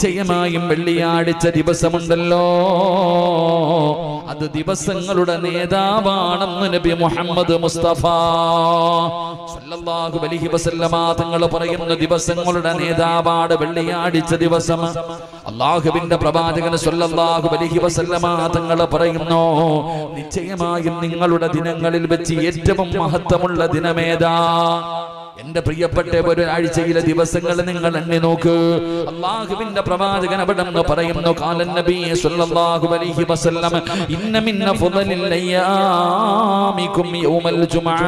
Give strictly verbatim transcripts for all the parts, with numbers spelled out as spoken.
നിശ്ചയമായും വെള്ളിയാഴ്ച ദിവസമുണ്ടല്ലോ അത് ദിവസങ്ങളുടെ നേതാവാണെന്ന് നബി മുഹമ്മദ് മുസ്തഫ സല്ലല്ലാഹു അലൈഹി വസല്ലമ തങ്ങൾ പറയുന്ന ദിവസങ്ങളുടെ നേതാവാണ് വെള്ളിയാഴ്ച ദിവസം. അല്ലാഹുവിന്റെ പ്രവാചകൻ സല്ലല്ലാഹു അലൈഹി വസല്ലമ തങ്ങൾ പറയുന്നു നിശ്ചയമായും നിങ്ങളുടെ ദിനങ്ങളിൽ വെച്ച് ഏറ്റവും മഹത്വമുള്ള ദിനമേതാ? എന്റെ പ്രിയപ്പെട്ട ഒരാഴ്ചയിലെ ദിവസങ്ങൾ നിങ്ങൾ എണ്ണി നോക്ക്. അല്ലാഹുവിന്റെ പ്രവാചകൻ അവിടെ നിന്ന് പറയുന്നു ഖാലൻ നബി സല്ലല്ലാഹു അലൈഹി വസല്ലം ഇന്ന മിൻ ഫളലിൽ അയ്യാമികും യൗമൽ ജുമുഅ.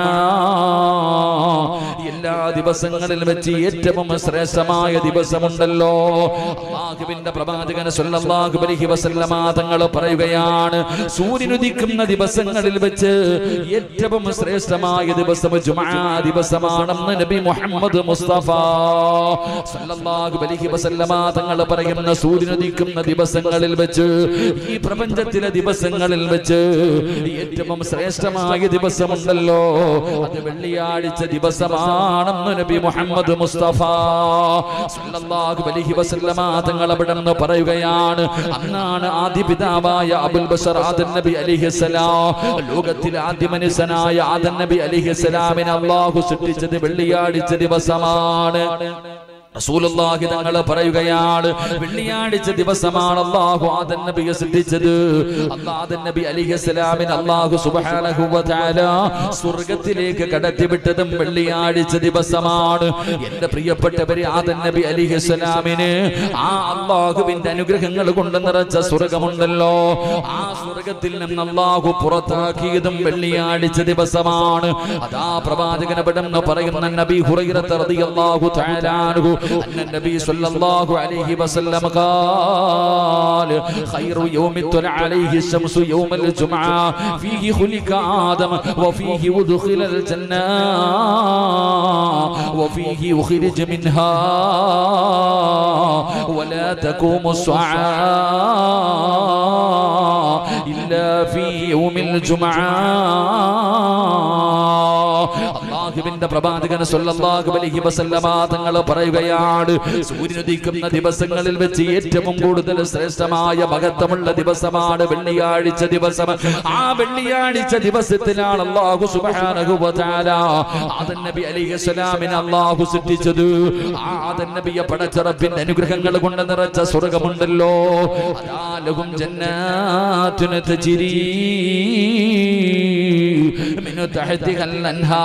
എല്ലാ ദിവസങ്ങളിൽ വെച്ച് ഏറ്റവും ശ്രേഷ്ഠമായ ദിവസമുണ്ടല്ലോ. അല്ലാഹുവിന്റെ പ്രവാചകൻ സല്ലല്ലാഹു അലൈഹി വസല്ലം തങ്ങൾ പറയുകയാണ് സൂര്യൻ ഉദിക്കുന്ന ദിവസങ്ങളിൽ വെച്ച് ഏറ്റവും ശ്രേഷ്ഠമായ ദിവസം ജുമുഅ ദിവസമാണെന്ന് നബി മുഹമ്മദ് മുസ്തഫ സല്ലല്ലാഹു അലൈഹി വസല്ലമ തങ്ങൾ പറയുന്ന സൂര്യൻ ഉദിക്കുന്ന ദിവസങ്ങളിൽ വെച്ച് ഈ പ്രപഞ്ചത്തിലെ ദിവസങ്ങളിൽ വെച്ച് ഏറ്റവും ശ്രേഷ്ഠമായ ദിവസമുണ്ടല്ലോ അത് വെള്ളിയാഴ്ച ദിവസമാണെന്ന് നബി മുഹമ്മദ് മുസ്തഫ സല്ലല്ലാഹു അലൈഹി വസല്ലമ തങ്ങൾ അവിടെ നിന്ന് പറയുകയാണ് അന്നാണ് ആദ്യ പിതാവായ അബുൽ ബശർ ആദം നബി അലൈഹിസ്സലാം ലോകത്തിലെ ആദ്യ മനുഷ്യനായ ആദം നബി അലൈഹിസ്സലാമിനെ അല്ലാഹു സൃഷ്ടിച്ചത് വെള്ളിയാഴ്ച ദിവസമാണ്. റസൂലുള്ളാഹി തങ്ങൾ പറയുകയാണ് വെള്ളിയാഴ്ച ദിവസമാണ് അല്ലാഹു ആദം നബിയെ സൃഷ്ടിച്ചത്. ആദം നബി അലൈഹിസ്സലാമിനെ അല്ലാഹു സുബ്ഹാനഹു വ തആല സ്വർഗ്ഗത്തിലേക്ക് കടത്തിവിട്ടതും വെള്ളിയാഴ്ച ദിവസമാണ്. എന്റെ പ്രിയപ്പെട്ടവരെ ആദം നബി അലൈഹിസ്സലാമിന് ആ അല്ലാഹുവിന്റെ അനുഗ്രഹങ്ങൾ കൊണ്ട് നിറച്ച സ്വർഗ്ഗമുണ്ടല്ലോ ആ സ്വർഗ്ഗത്തിൽ നിന്ന് അല്ലാഹു പുറത്താക്കിയതും വെള്ളിയാഴ്ച ദിവസമാണ്. അതാ പ്രവാചകൻ അവിടെ നിന്ന് പറയുന്ന നബി ഹുറൈറ റളിയല്ലാഹു തആല അൻഹു أن النبي صلى الله عليه وسلم قال خير يوم طلع عليه الشمس يوم الجمعة فيه خلق آدم وفيه أدخل الجنة وفيه أخرج منها ولا تقوم الساعة إلا في يوم الجمعة. അല്ലാഹുവിന്റെ പ്രവാചകൻ സല്ലല്ലാഹു അലൈഹി വസല്ലമ തങ്ങൾ പറയുകയാണ് സൂര്യൻ ഉദിക്കുന്ന ദിവസങ്ങളിൽ വെച്ച് ഏറ്റവും കൂടുതൽ ശ്രേഷ്ഠമായ മഹത്വമുള്ള ദിവസമാണ് വെള്ളിയാഴ്ച ദിവസം. ആ വെള്ളിയാഴ്ച ദിവസത്തിലാണ് അല്ലാഹു സുബ്ഹാനഹു വ തആല ആദം നബി അലൈഹിസ്സലാമിനെ അല്ലാഹു സൃഷ്ടിച്ചത്. ആ ആദം നബിയെ പടച്ച റബ്ബിന്റെ അനുഗ്രഹങ്ങൾ കൊണ്ട് നിറച്ച സ്വർഗ്ഗമുണ്ടല്ലോ അതാ ലഹും ജന്നാത്തുൻ തജ്രീ മിൻ തഹ്തിഹൽ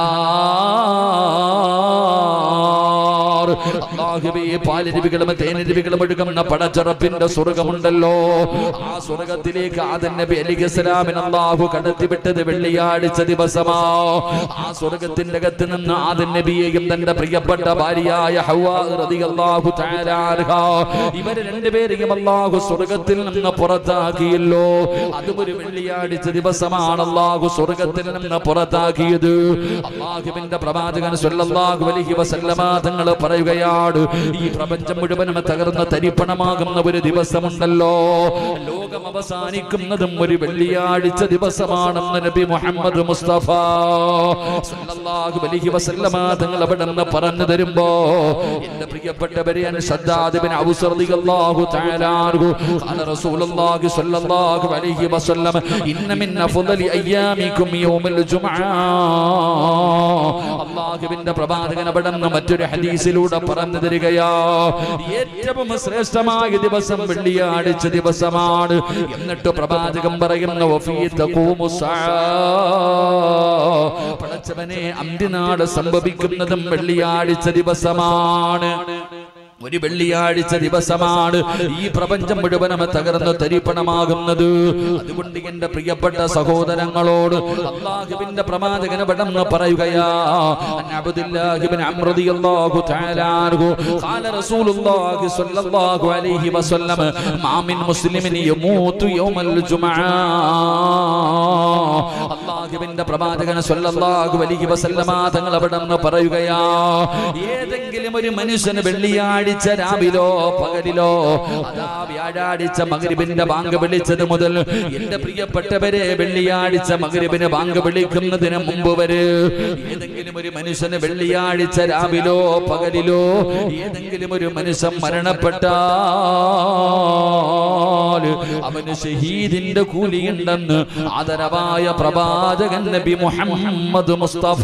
അൻഹാർ. അല്ലാഹുവേ പാലരുവികളും തേനരുവികളും ഒഴുകുന്ന പടച്ചറപ്പിന്റെ സ്വർഗ്ഗമുണ്ടല്ലോ ആ സ്വർഗ്ഗത്തിലേക്ക് ആദം നബി അലൈഹിസ്സലാമിനെ അല്ലാഹു കടത്തിവിട്ടത് വെള്ളിയാഴ്ച ദിവസമാ. ആ സ്വർഗ്ഗത്തിന്റെ അകത്ത് നിന്ന് ആദം നബിയെയും തന്റെ പ്രിയപ്പെട്ട ഭാര്യയായ ഹവ്വാ റളിയല്ലാഹു തആല അൻഹാ ഇവരെ രണ്ടുപേരെയും അല്ലാഹു സ്വർഗ്ഗത്തിൽ നിന്ന് പുറത്താക്കിയല്ലോ. അതും ഒരു വെള്ളിയാഴ്ച ദിവസമാണ് അല്ലാഹു സ്വർഗ്ഗത്തിൽ നിന്ന് പുറത്താക്കിയത്. അല്ലാഹുവിന്റെ പ്രവാചകൻ സല്ലല്ലാഹു അലൈഹി വസല്ലമ തങ്ങൾ പറയുകയാണ് ഈ പ്രപഞ്ചം മുഴുവനും തകർന്ന് തരിപ്പണമാകുന്ന ഒരു ദിവസമുണ്ടല്ലോ ലോകം അവസാനിക്കുന്നതും ഒരു വെള്ളിയാഴ്ച ദിവസമാണെന്ന് നബി മുഹമ്മദ് മുസ്തഫ സല്ലല്ലാഹു അലൈഹി വസല്ലമ തങ്ങൾ അവിടെ നിന്ന് പറഞ്ഞു തരുമ്പോ എന്റെ പ്രിയപ്പെട്ടവരെ ശദ്ദാദ് ഇബ്നു ഔസ് റളിയല്ലാഹു തആല അൻഹു ഖാല റസൂലുള്ളാഹി സ്വല്ലല്ലാഹു അലൈഹി വസല്ലം ഇന്ന മിൻ അഫ്ളലി അയ്യാമികും യൗമുൽ ജുമുഅ. അല്ലാഹുവിന്റെ പ്രവാചകൻ അവിടെ നിന്ന് മറ്റൊരു ഹദീസിലൂടെ പറഞ്ഞു തരികയാ ഏറ്റവും ശ്രേഷ്ഠമായ ദിവസം വെള്ളിയാഴ്ച ദിവസമാണ്. എന്നിട്ട് പ്രവാചകൻ പറയുന്ന വഫീ തഖൂമുസ്സാ പടച്ചവനെ അന്ത്യനാൾ സംഭവിക്കുന്നതും വെള്ളിയാഴ്ച ദിവസമാണ്. ഒരു വെള്ളിയാഴ്ച ദിവസമാണ് ഈ പ്രപഞ്ചം മുഴുവനും തകർന്ന് തരിപ്പണമാകുന്നത്. അതുകൊണ്ട് എന്റെ പ്രിയപ്പെട്ട സഹോദരങ്ങളോട് അല്ലാഹുവിന്റെ പ്രവാചകൻ വടന്ന് പറയുകയാ അബ്ദുല്ലാഹി ഇബ്നു അംർ റളിയല്ലാഹു തആല അൻഹു ഖാല റസൂലുള്ളാഹി സ്വല്ലല്ലാഹു അലൈഹി വസല്ലം മാ മിൻ മുസ്ലിമിൻ യമൂതു യൗമൽ ജുമുഅ. അല്ലാഹുവിന്റെ പ്രവാചകൻ സ്വല്ലല്ലാഹു അലൈഹി വസല്ലമ തങ്ങൾ വടന്ന് പറയുകയാ ഏതെങ്കിലും ഏതെങ്കിലും ഒരു മനുഷ്യന് വെള്ളിയാഴ്ച രാവിലോ പകലിലോ അതാ വ്യാഴാഴ്ച മഗ്രിബിന്റെ ബാങ്ക് വിളിച്ചത് മുതൽ എന്റെ പ്രിയപ്പെട്ടവരെ വെള്ളിയാഴ്ച മഗ്രിബിന് ബാങ്ക് വിളിക്കുന്നതിന് മുമ്പ് വരെ ഏതെങ്കിലും ഒരു മനുഷ്യന് വെള്ളിയാഴ്ച രാവിലോ പകലിലോ ഏതെങ്കിലും ഒരു മനുഷ്യൻ മരണപ്പെട്ടാൽ അവന് ഷഹീദിന്റെ കൂലിയുണ്ടെന്ന് ആദരവായ പ്രവാചകൻ നബി മുഹമ്മദ് മുസ്തഫ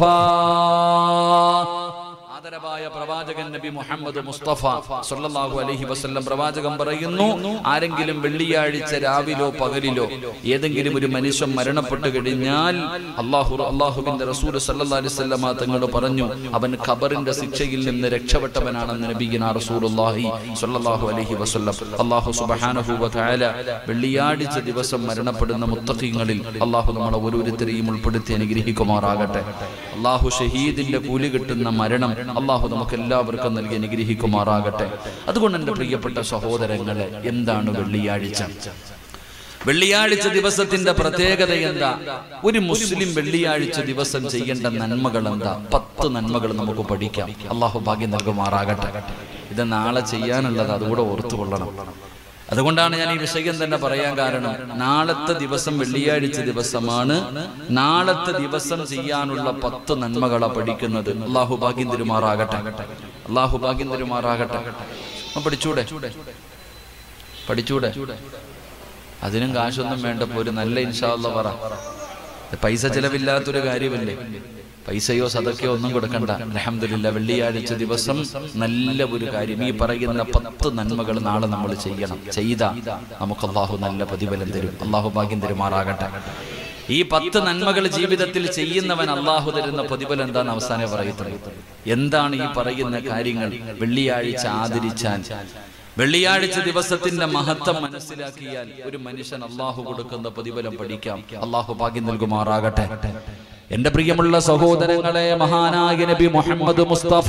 ആദരവായ പ്രവാചകൻ നബി മുഹമ്മദ് മുസ്തഫ സല്ലല്ലാഹു അലൈഹി വസല്ലം പ്രവാചകൻ പറയുന്നു, ആരെങ്കിലും വെള്ളിയാഴ്ച രാവിലോ പകലിലോ ഏതെങ്കിലും ഒരു മനുഷ്യൻ മരണപ്പെട്ടു കഴിഞ്ഞാൽ അല്ലാഹു അല്ലാഹുവിന്റെ റസൂൽ സല്ലല്ലാഹു അലൈഹി വസല്ലം തങ്ങൾ പറഞ്ഞു അവൻ ഖബറിന്റെ ശിക്ഷയിൽ നിന്ന് രക്ഷപ്പെട്ടവനാണെന്ന് നബിയുനാ റസൂലുള്ളാഹി സ്വല്ലല്ലാഹു അലൈഹി വസല്ലം. അല്ലാഹു സുബ്ഹാനഹു വ തആല വെള്ളിയാഴ്ച ദിവസം മരണപ്പെടുന്ന മുത്തഖീങ്ങളിൽ അല്ലാഹു നമ്മളെ ഓരോരുത്തരെയും ഉൾപ്പെടുത്തി അനുഗ്രഹിക്കുമാറാകട്ടെ. അല്ലാഹു ഷഹീദിന്റെ കൂലി കിട്ടുന്ന മരണം അല്ലാഹു നമുക്ക് എല്ലാവർക്കും നൽകി അനുഗ്രഹിക്കുമാറാകട്ടെ. അതുകൊണ്ട് എൻ്റെ പ്രിയപ്പെട്ട സഹോദരങ്ങളെ, എന്താണ് വെള്ളിയാഴ്ച? വെള്ളിയാഴ്ച ദിവസത്തിന്റെ പ്രത്യേകത എന്താ? ഒരു മുസ്ലിം വെള്ളിയാഴ്ച ദിവസം ചെയ്യേണ്ട നന്മകൾ എന്താ? പത്ത് നന്മകൾ നമുക്ക് പഠിക്കാം. അല്ലാഹു ഭാഗ്യം നൽകുമാറാകട്ടെ. ഇത് നാളെ ചെയ്യാനുള്ളത്, അതുകൂടെ ഓർത്തുകൊള്ളണം. അതുകൊണ്ടാണ് ഞാൻ ഈ വിഷയം തന്നെ പറയാൻ കാരണം, നാളത്തെ ദിവസം വെള്ളിയാഴ്ച ദിവസമാണ്. നാളത്തെ ദിവസം ചെയ്യാനുള്ള പത്ത് നന്മകളെ പഠിക്കുന്നത്. അല്ലാഹു ഭാഗ്യം തരുമാറാകട്ടെ. അല്ലാഹു ഭാഗ്യം തരുമാറാകട്ടെ. പഠിച്ചൂടെ പഠിച്ചൂടെ അതിനും കാശൊന്നും വേണ്ടപ്പോ ഒരു നല്ല ഇൻഷാ അല്ലാഹ് പറ. പൈസ ചെലവില്ലാത്തൊരു കാര്യമല്ലേ. പൈസയോ സദക്കയോ ഒന്നും കൊടുക്കണ്ട. അൽഹംദുലില്ലാ, വെള്ളിയാഴ്ച ദിവസം നല്ല ഒരു കാര്യം, ഈ പറയുന്ന പത്ത് നന്മകൾ നാളെ നമ്മൾ ചെയ്യണം. ചെയ്താ നമുക്ക് അല്ലാഹു നല്ല പ്രതിഫലം തരും. അല്ലാഹു ഭാഗ്യം തരുമാറാകട്ടെ. ഈ പത്ത് നന്മകൾ ജീവിതത്തിൽ ചെയ്യുന്നവൻ അല്ലാഹു തരുന്ന പ്രതിഫലം എന്താന്ന് അവസാനം പറയുന്നത്. എന്താണ് ഈ പറയുന്ന കാര്യങ്ങൾ? വെള്ളിയാഴ്ച ആദരിച്ചാൽ, വെള്ളിയാഴ്ച ദിവസത്തിന്റെ മഹത്വം മനസ്സിലാക്കിയാൽ ഒരു മനുഷ്യൻ അല്ലാഹു കൊടുക്കുന്ന പ്രതിഫലം പഠിക്കാം. അല്ലാഹു ഭാഗ്യം നൽകുമാറാകട്ടെ. എന്റെ പ്രിയമുള്ള സഹോദരങ്ങളെ, മഹാനായ നബി മുഹമ്മദ് മുസ്തഫ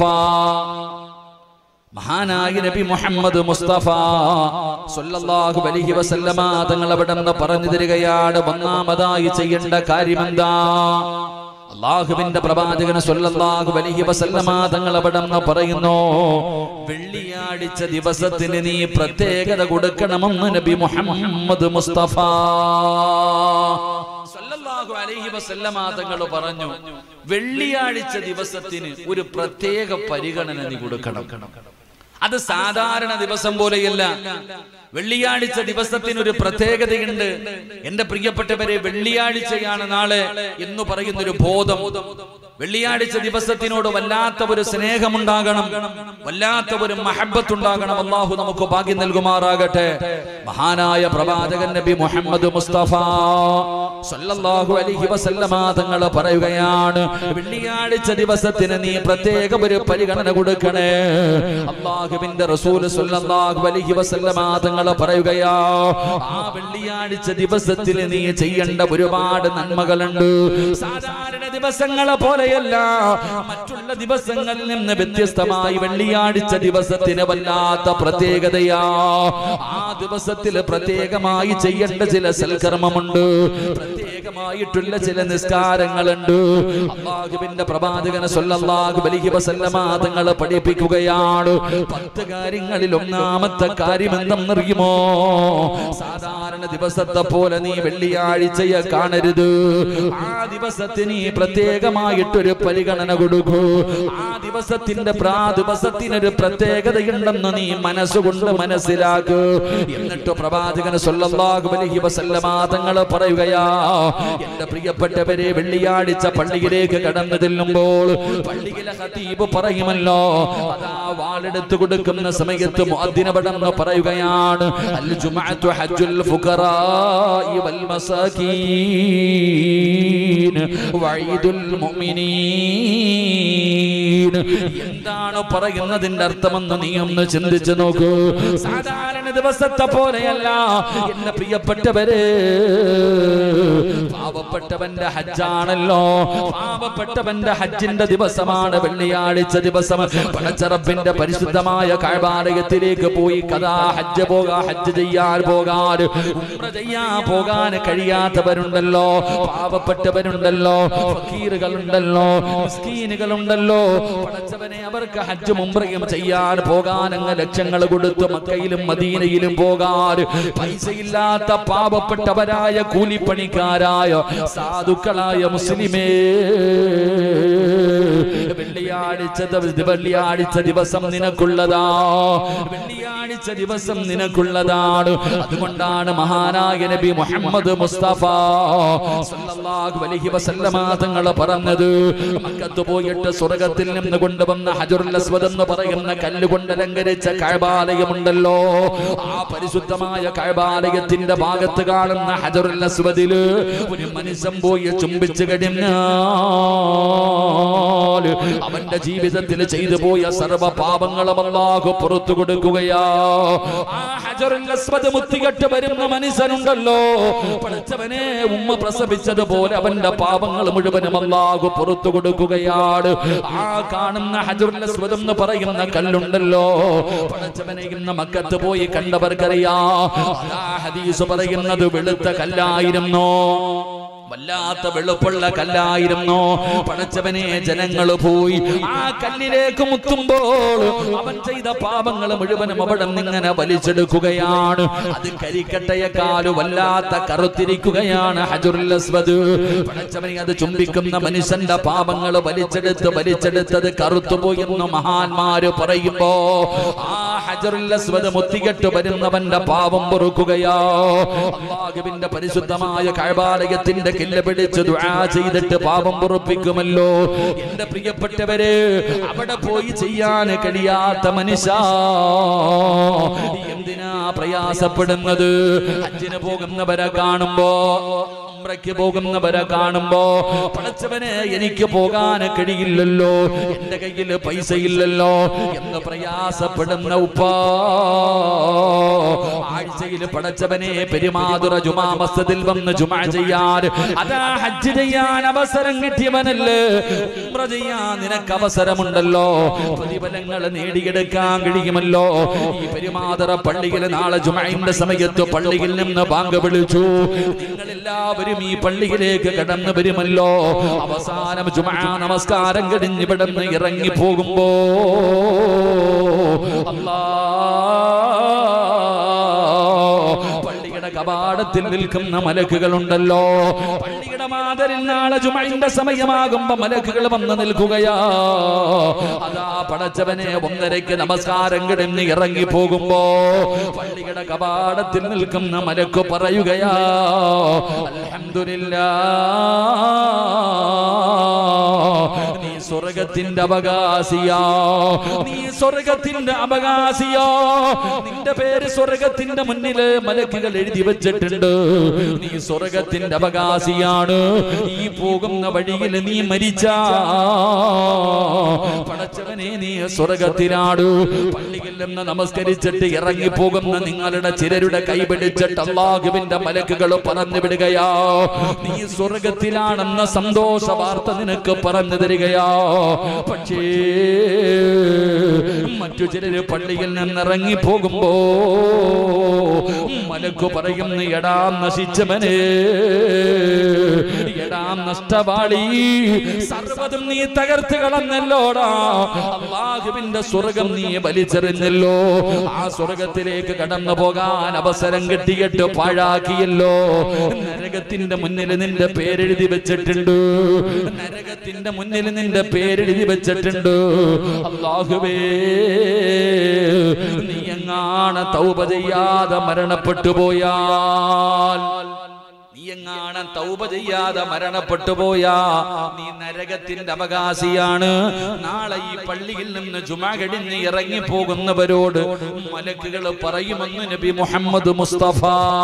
മഹാനായ നബി മുഹമ്മദ് മുസ്തഫ സല്ലല്ലാഹു അലൈഹി വസല്ലമ തങ്ങൾ അവിടുന്ന് പറഞ്ഞു തരികയാണ്, ഒന്നാമതായി ചെയ്യേണ്ട കാര്യമെന്താ? അല്ലാഹുവിന്റെ പ്രവാചകൻ സല്ലല്ലാഹു അലൈഹി വസല്ലമ തങ്ങൾ അവിടുന്ന് പറയുന്നു, വെള്ളിയാഴ്ച ദിവസത്തിന് നീ പ്രത്യേകത കൊടുക്കണമെന്ന് നബി മുഹമ്മദ് മുസ്തഫ സല്ലല്ലാഹു അലൈഹി വസല്ലമ തങ്ങൾ പറഞ്ഞു. വെള്ളിയാഴ്ച ദിവസത്തിന് ഒരു പ്രത്യേക പരിഗണന നീ കൊടുക്കണം. അത് സാധാരണ ദിവസം പോലെയല്ല. വെള്ളിയാഴ്ച ദിവസത്തിന് ഒരു പ്രത്യേകതയുണ്ട്. എന്റെ പ്രിയപ്പെട്ടവരെ, വെള്ളിയാഴ്ചയാണ് നാളെ എന്ന് പറയുന്നൊരു ബോധം, വെള്ളിയാഴ്ച ദിവസത്തിനോട് വല്ലാത്ത ഒരു സ്നേഹമുണ്ടാകണം, വല്ലാത്ത ഒരു മഹബ്ബത്ത് ഉണ്ടാകണം. അല്ലാഹു നമുക്ക് ഭാഗ്യം നൽകുമാറാകട്ടെ. മഹാനായ പ്രവാചകൻ നബി മുഹമ്മദ് മുസ്തഫ സല്ലല്ലാഹു അലൈഹി വസല്ലമ തങ്ങൾ പറയുകയാണ്, വെള്ളിയാഴ്ച ദിവസത്തിന് നീ പ്രത്യേക ഒരു പരിഗണന കൊടുക്കണേ. അല്ലാഹുവിന്റെ റസൂൽ സല്ലല്ലാഹു അലൈഹി വസല്ലമ തങ്ങൾ പറയുകയാ, ആ വെള്ളിയാഴ്ച ദിവസത്തിൽ നീ ചെയ്യേണ്ട ഒരുപാട് നന്മകളുണ്ട്. സാധാരണ ദിവസങ്ങളെ പോലെയല്ല, മറ്റുള്ള ദിവസങ്ങളിൽ നിന്ന് വ്യത്യസ്തമായി വെള്ളിയാഴ്ച ദിവസത്തിന് വല്ലാത്ത പ്രത്യേകതയാ. ആ ദിവസത്തിൽ പ്രത്യേകമായി ചെയ്യേണ്ട ചില സൽക്കർമ്മമുണ്ട്, പ്രത്യേകമായിട്ടുള്ള ചില നിസ്കാരങ്ങളുണ്ട്. അല്ലാഹുവിന്റെ പ്രവാചകൻ സല്ലല്ലാഹു അലൈഹി വസല്ലമ തങ്ങൾ പഠിപ്പിക്കുകയാണ്, പത്ത് കാര്യങ്ങളിൽ ഒന്നാമത്തെ കാര്യം എന്തെന്നറിയുമോ? സാധാരണ ദിവസത്തെ പോലെ നീ വെള്ളിയാഴ്ചയെ കാണരുത്. ആ ദിവസത്തിന് നീ പ്രത്യേകമായിട്ടൊരു പരിഗണന കൊടുക്കൂ. ആ ദിവസത്തിന്റെ പ്രാ ദിവസത്തിനൊരു പ്രത്യേകതയുണ്ടെന്ന് നീ മനസ്സുകൊണ്ട് മനസ്സിലാക്കൂ. എന്നിട്ട് പ്രവാചകൻ സല്ലല്ലാഹു അലൈഹി വസല്ലമ തങ്ങൾ പറയുകയാ, എന്റെ പ്രിയപ്പെട്ടവരെ, വെള്ളിയാഴ്ച പള്ളിയിലേക്ക് കടന്നു ചെല്ലുമ്പോൾ പള്ളിയിലെ ഖതീബ് പറയുമല്ലോ, അതാ വാളെടുത്ത് കൊടുക്കുന്ന സമയത്ത് മുഅദ്ദിൻ അവിടുന്ന് പറയുകയാണ്, അൽ ജുമഅത്തു ഹജ്ജുൽ ഫുഖറാഇ വൽ മസാകീൻ വഈദുൽ മുഅ്മിനീൻ. എന്താണ് പറയുന്നതിന്റെ അർത്ഥമെന്ന് നീ ഒന്ന് ചിന്തിച്ചു നോക്കൂ. സാധാരണ ദിവസത്തെ പോലെയല്ല എന്റെ പ്രിയപ്പെട്ടവരെ, പാവപ്പെട്ടവന്റെ ഹജ്ജാണല്ലോ. പാവപ്പെട്ടവന്റെ ഹജ്ജിന്റെ ദിവസമാണ് വെള്ളിയാഴ്ച ദിവസം. പടച്ചറപ്പിന്റെ പരിശുദ്ധമായ കഅബാലയത്തിലേക്ക് പോയി കഥാ ഹജ്ജ് പോകാ ഹജ്ജ് ചെയ്യാൻ പോകാൻ ഉംറ ചെയ്യാൻ പോകാൻ കഴിയാത്തവരുണ്ടല്ലോ, പാവപ്പെട്ടവരുണ്ടല്ലോ, ഫക്കീറുകളുണ്ടല്ലോ, മിസ്കീനുകളുണ്ടല്ലോ. പടച്ചവനെ അവർക്ക് ഹജ്ജും ഉംറയും ചെയ്യാൻ പോകാൻ അങ്ങ് ലക്ഷങ്ങൾ കൊടുത്ത് മക്കയിലും മദീനയിലും പോകാൻ പൈസയില്ലാത്ത പാവപ്പെട്ടവരായ കൂലിപ്പണിക്കാരായ സാധുക്കളായ മുസ്ലിമേ, വെള്ളിയാഴ്ച വെള്ളിയാഴ്ച ദിവസം നിനക്കുള്ളതാ, വെള്ളിയാഴ്ച ദിവസം നിനക്കുള്ളതാണ്. അതുകൊണ്ടാണ് മഹാനായ നബി മുഹമ്മദ് മുസ്തഫ സല്ലല്ലാഹു അലൈഹി വസല്ലമ തങ്ങൾ പറഞ്ഞത്, മക്കത്ത് പോയിട്ട് സ്വർഗ്ഗത്തിൽ നിന്ന് കൊണ്ടുവന്ന ഹജറുൽ അസ്വദ് എന്ന് പറയുന്ന കല്ലുകൊണ്ട് അലങ്കരിച്ച കഅബാലയമുണ്ടല്ലോ, ആ പരിശുദ്ധമായ കഅബാലയത്തിന്റെ ഭാഗത്ത് കാണുന്ന ഹജറുൽ അസ്വദില് ഒരു മനുഷ്യൻ പോയി ചുംബിച്ചു കഴിഞ്ഞാൽ അവന്റെ ജീവിതത്തിൽ ചെയ്തു പോയ സർവ്വ പാപങ്ങളും അല്ലാഹു പുറത്തു കൊടുക്കുകയാ. ആ ഹജറുൽ അസ്വദ് മുത്തികെട്ട് വരുന്ന മനുഷ്യനുണ്ടല്ലോ, പടച്ചവനെ ഉമ്മ പ്രസവിച്ചതുപോലെ അവന്റെ പാപങ്ങൾ മുഴുവനും അല്ലാഹു പുറത്തു കൊടുക്കുകയാണ്. ആ കാണുന്ന ഹജറുൽ അസ്വദ് എന്ന് പറയുന്ന കല്ലുണ്ടല്ലോ, പടച്ചവനെ ഇന്ന് മക്കത്ത് പോയി കണ്ടവർക്കറിയാ, ആ ഹദീസ് പറയുന്നത് വെളുത്ത കല്ലായിരുന്നോ, വല്ലാത്ത വെളുപ്പുള്ള കല്ലായിരുന്നു. പടച്ചവനെ ജനങ്ങൾ പോയി ആ കല്ലിലേക്ക് മുത്തുമ്പോൾ അവൻ ചെയ്ത പാപങ്ങൾ മുഴുവനും അവിടെ നിന്നിങ്ങനെ വലിച്ചെടുക്കുകയാണ്. അത് കരിക്കട്ടയെക്കാൾ വല്ലാത്ത കറുത്തിരിക്കുകയാണ് ഹജറുൽ അസ്വദ്. പടച്ചവനെ അത് ചുംബിക്കുന്ന മനുഷ്യന്റെ പാപങ്ങൾ വലിച്ചെടുത്ത് വലിച്ചെടുത്തത് കറുത്തുപോയി എന്ന് മഹാന്മാര് പറയുമ്പോ ആ ഹജറുൽ അസ്വദ് മുത്തികെട്ട് വരുന്നവന്റെ പാപം പൊറുക്കുകയോ. അല്ലാഹുവിന്റെ പരിശുദ്ധമായ കഅബാലയത്തിന്റെ കില്ല പിടിച്ച് ദുആ ചെയ്തിട്ട് പാപം പൊറുപ്പിക്കുമല്ലോ. എന്റെ പ്രിയപ്പെട്ടവരെ, അവിടെ പോയി ചെയ്യാൻ കഴിയാത്ത മനുഷ്യ എന്തിനാ പ്രയാസപ്പെടുന്നത്? ഹജ്ജിന് പോകുന്നവരെ കാണുമ്പോ, ഉംറയ്ക്ക് പോകുന്നവരെ കാണുമ്പോ, പടച്ചവനെ എനിക്ക് പോകാൻ കഴിയില്ലല്ലോ, എന്റെ കയ്യിൽ പൈസ ഇല്ലല്ലോ എന്ന് പ്രയാസപ്പെടുന്ന ഉപ്പ, ആഴ്ചയിൽ പടച്ചവനെ പെരുമാതുറ ജുമാ മസ്ജിദിൽ വന്ന് ജുമാ ചെയ്യാൻ, അതാ ഹജ്ജ് ചെയ്യാൻ അവസരം കിട്ടിയവനല്ലേ, ഉംറ ചെയ്യാൻ നിനക്ക് അവസരമുണ്ടല്ലോ, പ്രതിഫലങ്ങൾ നേടിയെടുക്കാൻ കഴിയുമല്ലോ. ഈ പെരുമാതുറ പള്ളിയിൽ നാളെ ജുമഅന്റെ സമയത്ത് പള്ളിയിൽ നിന്ന് ബാങ്ക് വിളിച്ചു, നിങ്ങൾ എല്ലാവരും ഈ പള്ളിയിലേക്ക് കടന്നു വരുമല്ലോ. അവസാനം ജുമഅ നമസ്കാരം കഴിഞ്ഞ് ഇവിടെ നിന്ന് ഇറങ്ങി പോകുമ്പോ പള്ളിയുടെ കവാടത്തിൽ നിൽക്കുന്ന മലക്കുകളുണ്ടല്ലോ, പള്ളിയുടെ മാതരിൽ നാളെ ജുമഅന്റെ സമയമാകുമ്പോ മലക്കുകൾ വന്ന് നിൽക്കുകയാ. അതാ പടച്ചവനെ ഒന്നരയ്ക്ക് നമസ്കാരം കഴിഞ്ഞ് ഇറങ്ങി പോകുമ്പോ പള്ളിയുടെ കവാടത്തിൽ നിൽക്കുന്ന മലക്ക് പറയുകയാ, അൽഹംദുലില്ലാഹ്, നീ സ്വർഗത്തിന്റെ അവകാശിയാ, നീ സ്വർഗത്തിന്റെ അവകാശിയാ, നിന്റെ പേര് സ്വർഗത്തിന്റെ മുന്നില് മലക്കുകൾ എഴുതി വെച്ചിട്ടുണ്ട്, നീ സ്വർഗത്തിന്റെ അവകാശിയാണ്. ഈ പോകുന്ന വഴിയിൽ നീ മരിച്ചാ പടച്ചവനെ നീ സ്വർഗത്തിലാണ്. പള്ളിയിൽ നിന്ന് നമസ്കരിച്ചിട്ട് ഇറങ്ങി പോകുന്ന നിങ്ങളുടെ ചിലരുടെ കൈപിടിച്ചിട്ട് അല്ലാഹുവിന്റെ മലക്കുകൾ പറഞ്ഞു വിടുകയാ, നീ സ്വർഗത്തിലാണെന്ന സന്തോഷ വാർത്ത നിനക്ക് പറഞ്ഞു തരികയാ. പക്ഷേ മറ്റു ചിലര് പള്ളിയിൽ നിന്നിറങ്ങി പോകുമ്പോ മലക്ക് പറയുന്നു, എടാ നശിച്ചവനെ, എടാ നഷ്ടവാളി, സർവ്വതും നീ തകർത്ത് കളഞ്ഞല്ലോടാ, അല്ലാഹുവിന്റെ സ്വർഗം നീ വലിച്ചെറിഞ്ഞല്ലോ, ആ സ്വർഗത്തിലേക്ക് കടന്നു പോകാൻ അവസരം കിട്ടിയിട്ട് പാഴാക്കിയല്ലോ. നരകത്തിന്റെ മുന്നിൽ നിന്റെ പേരെഴുതി വെച്ചിട്ടുണ്ട്, നരകത്തിന്റെ മുന്നിൽ നിന്റെ പേരെഴുതി വെച്ചിട്ടുണ്ട്. അല്ലാഹുവേ, നീ എങ്ങാണ് തൗബ ചെയ്യാതെ മരണപ്പെട്ടു പോയാൽ, നീ എങ്ങാണ് തൗബ ചെയ്യാതെ മരണപ്പെട്ടു പോയാ നീ നരകത്തിന്റെ അവകാശിയാണ്. നാളെ ഈ പള്ളിയിൽ നിന്ന് ജുമാ കഴിഞ്ഞ് ഇറങ്ങി പോകുന്നവരോട് മലക്കുകൾ പറയുമെന്ന് നബി മുഹമ്മദ് മുസ്തഫ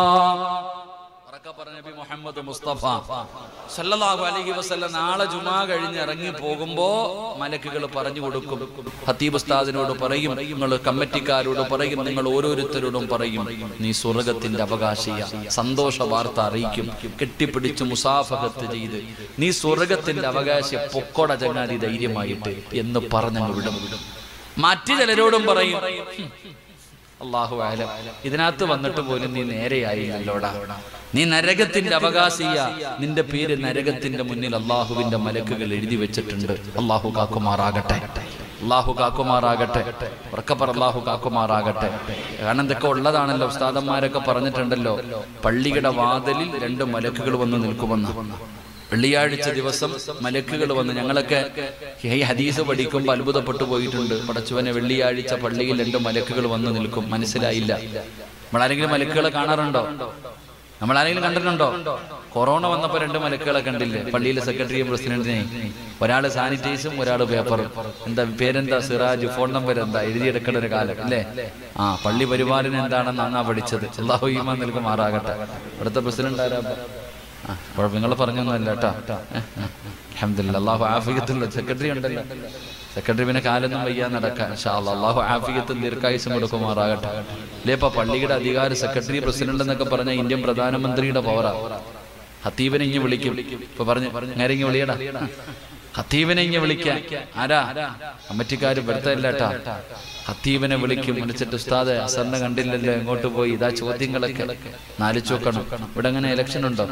നബി മുഹമ്മദ് മുസ്തഫ സല്ലല്ലാഹു അലൈഹി വസല്ലം നാളെ ജുമാ കഴിഞ്ഞ് ഇറങ്ങി പോകുമ്പോ മലക്കുകൾ പറഞ്ഞു കൊടുക്കും. ഖതീബ് ഉസ്താദിനോട് പറയും, നിങ്ങൾ കമ്മിറ്റിക്കാരോട് പറയും, നിങ്ങൾ ഓരോരുത്തരോടും പറയും, നീ സ്വർഗത്തിന്റെ അവകാശിയ, സന്തോഷ വാർത്ത അറിയിക്കും, കെട്ടിപ്പിടിച്ച് മുസാഫഹത്ത് ചെയ്ത് നീ സ്വർഗത്തിന്റെ അവകാശി, പൊക്കോട ചങ്ങാതി ധൈര്യമായിട്ട് എന്ന് പറഞ്ഞങ്ങ് വിടും. മറ്റു ചിലരോടും പറയും, അല്ലാഹു അഅലം, ഇതിനകത്ത് വന്നിട്ട് പോലും നീ നേരെയായില്ലല്ലോടാ, നീ നരകത്തിന്റെ അവകാശിയ, നിന്റെ പേര് നരകത്തിന്റെ മുന്നിൽ അള്ളാഹുവിന്റെ മലക്കുകൾ എഴുതി വെച്ചിട്ടുണ്ട്. അള്ളാഹു കാക്കുമാറാകട്ടെ. അള്ളാഹു കാക്കുമാറാകട്ടെ, ഉറക്കപ്പറ അള്ളാഹു കാക്കുമാറാകട്ടെ. കാരണം ഇതൊക്കെ ഉള്ളതാണല്ലോ, ഉസ്താദന്മാരൊക്കെ പറഞ്ഞിട്ടുണ്ടല്ലോ, പള്ളിയുടെ വാതിലിൽ രണ്ട് മലക്കുകൾ വന്ന് നിൽക്കുമെന്ന്. വെള്ളിയാഴ്ച ദിവസം മലക്കുകൾ വന്ന്, ഞങ്ങളൊക്കെ ഈ ഹദീസ് പഠിക്കുമ്പോൾ അത്ഭുതപ്പെട്ടു പോയിട്ടുണ്ട്. പടച്ചവനെ, വെള്ളിയാഴ്ച പള്ളിയിൽ രണ്ട് മലക്കുകൾ വന്ന് നിൽക്കും. മനസ്സിലായില്ല. നമ്മളാരെങ്കിലും മലക്കുകളെ കാണാറുണ്ടോ? നമ്മളാരെങ്കിലും കണ്ടിട്ടുണ്ടോ? കൊറോണ വന്നപ്പോ രണ്ട് മലക്കുകളെ കണ്ടില്ലേ? പള്ളിയിലെ സെക്രട്ടറിയും പ്രസിഡന്റിനെയും. ഒരാള് സാനിറ്റൈസും ഒരാള് പേപ്പറും. എന്താ പേരെന്താ? സിറാജ്. ഫോൺ നമ്പർ എന്താ? എഴുതിയെടുക്കേണ്ട ഒരു കാലം അല്ലേ? ആ പള്ളി പരിപാലനം എന്താണെന്ന് അന്നാ പഠിച്ചത്. അല്ലാഹു ഈമാൻ നൽകുമാറാകട്ടെ. ഇവിടുത്തെ പ്രസിഡന്റ് ആരാ? ആ കുഴപ്പം, നിങ്ങൾ പറഞ്ഞൊന്നുമല്ല കേട്ടോ. അൽഹംദുലില്ലാഹ്. അല്ലാഹു ആഫിയത്തുള്ള സെക്രട്ടറി ഉണ്ടല്ലോ. സെക്രട്ടറി പിന്നെ കാലൊന്നും വയ്യാൻ നടക്കാൻ. ഇൻഷാ അല്ലാഹ് അല്ലാഹു ആഫിയത്തും ദീർഘായുസ്സും കൊടുക്കുമാറാകട്ടെ. അല്ലേ ഇപ്പൊ പള്ളിയുടെ അധികാരം സെക്രട്ടറി പ്രസിഡന്റ് എന്നൊക്കെ പറഞ്ഞ ഇന്ത്യൻ പ്രധാനമന്ത്രിയുടെ പവറാ. ഖത്തീബിനെ ഇങ്ങ് വിളിക്കും. ഇപ്പൊ പറഞ്ഞു നേരെ ഇങ്ങ് വിളിയടാ, ഖത്തീബിനെ ഇങ്ങ് വിളിക്കാൻ. ആരാ? കമ്മിറ്റിക്കാര് പെടുത്തല്ലേട്ടാ. ഖത്തീബിനെ വിളിക്കും. വിളിച്ചിട്ട് ഉസ്താദെ അസറിനെ കണ്ടില്ലല്ലോ, എങ്ങോട്ട് പോയി? ഇതാ ചോദ്യങ്ങളൊക്കെ നാലിച്ചു നോക്കണം. ഇവിടെ അങ്ങനെ ഇലക്ഷൻ ഉണ്ടോ?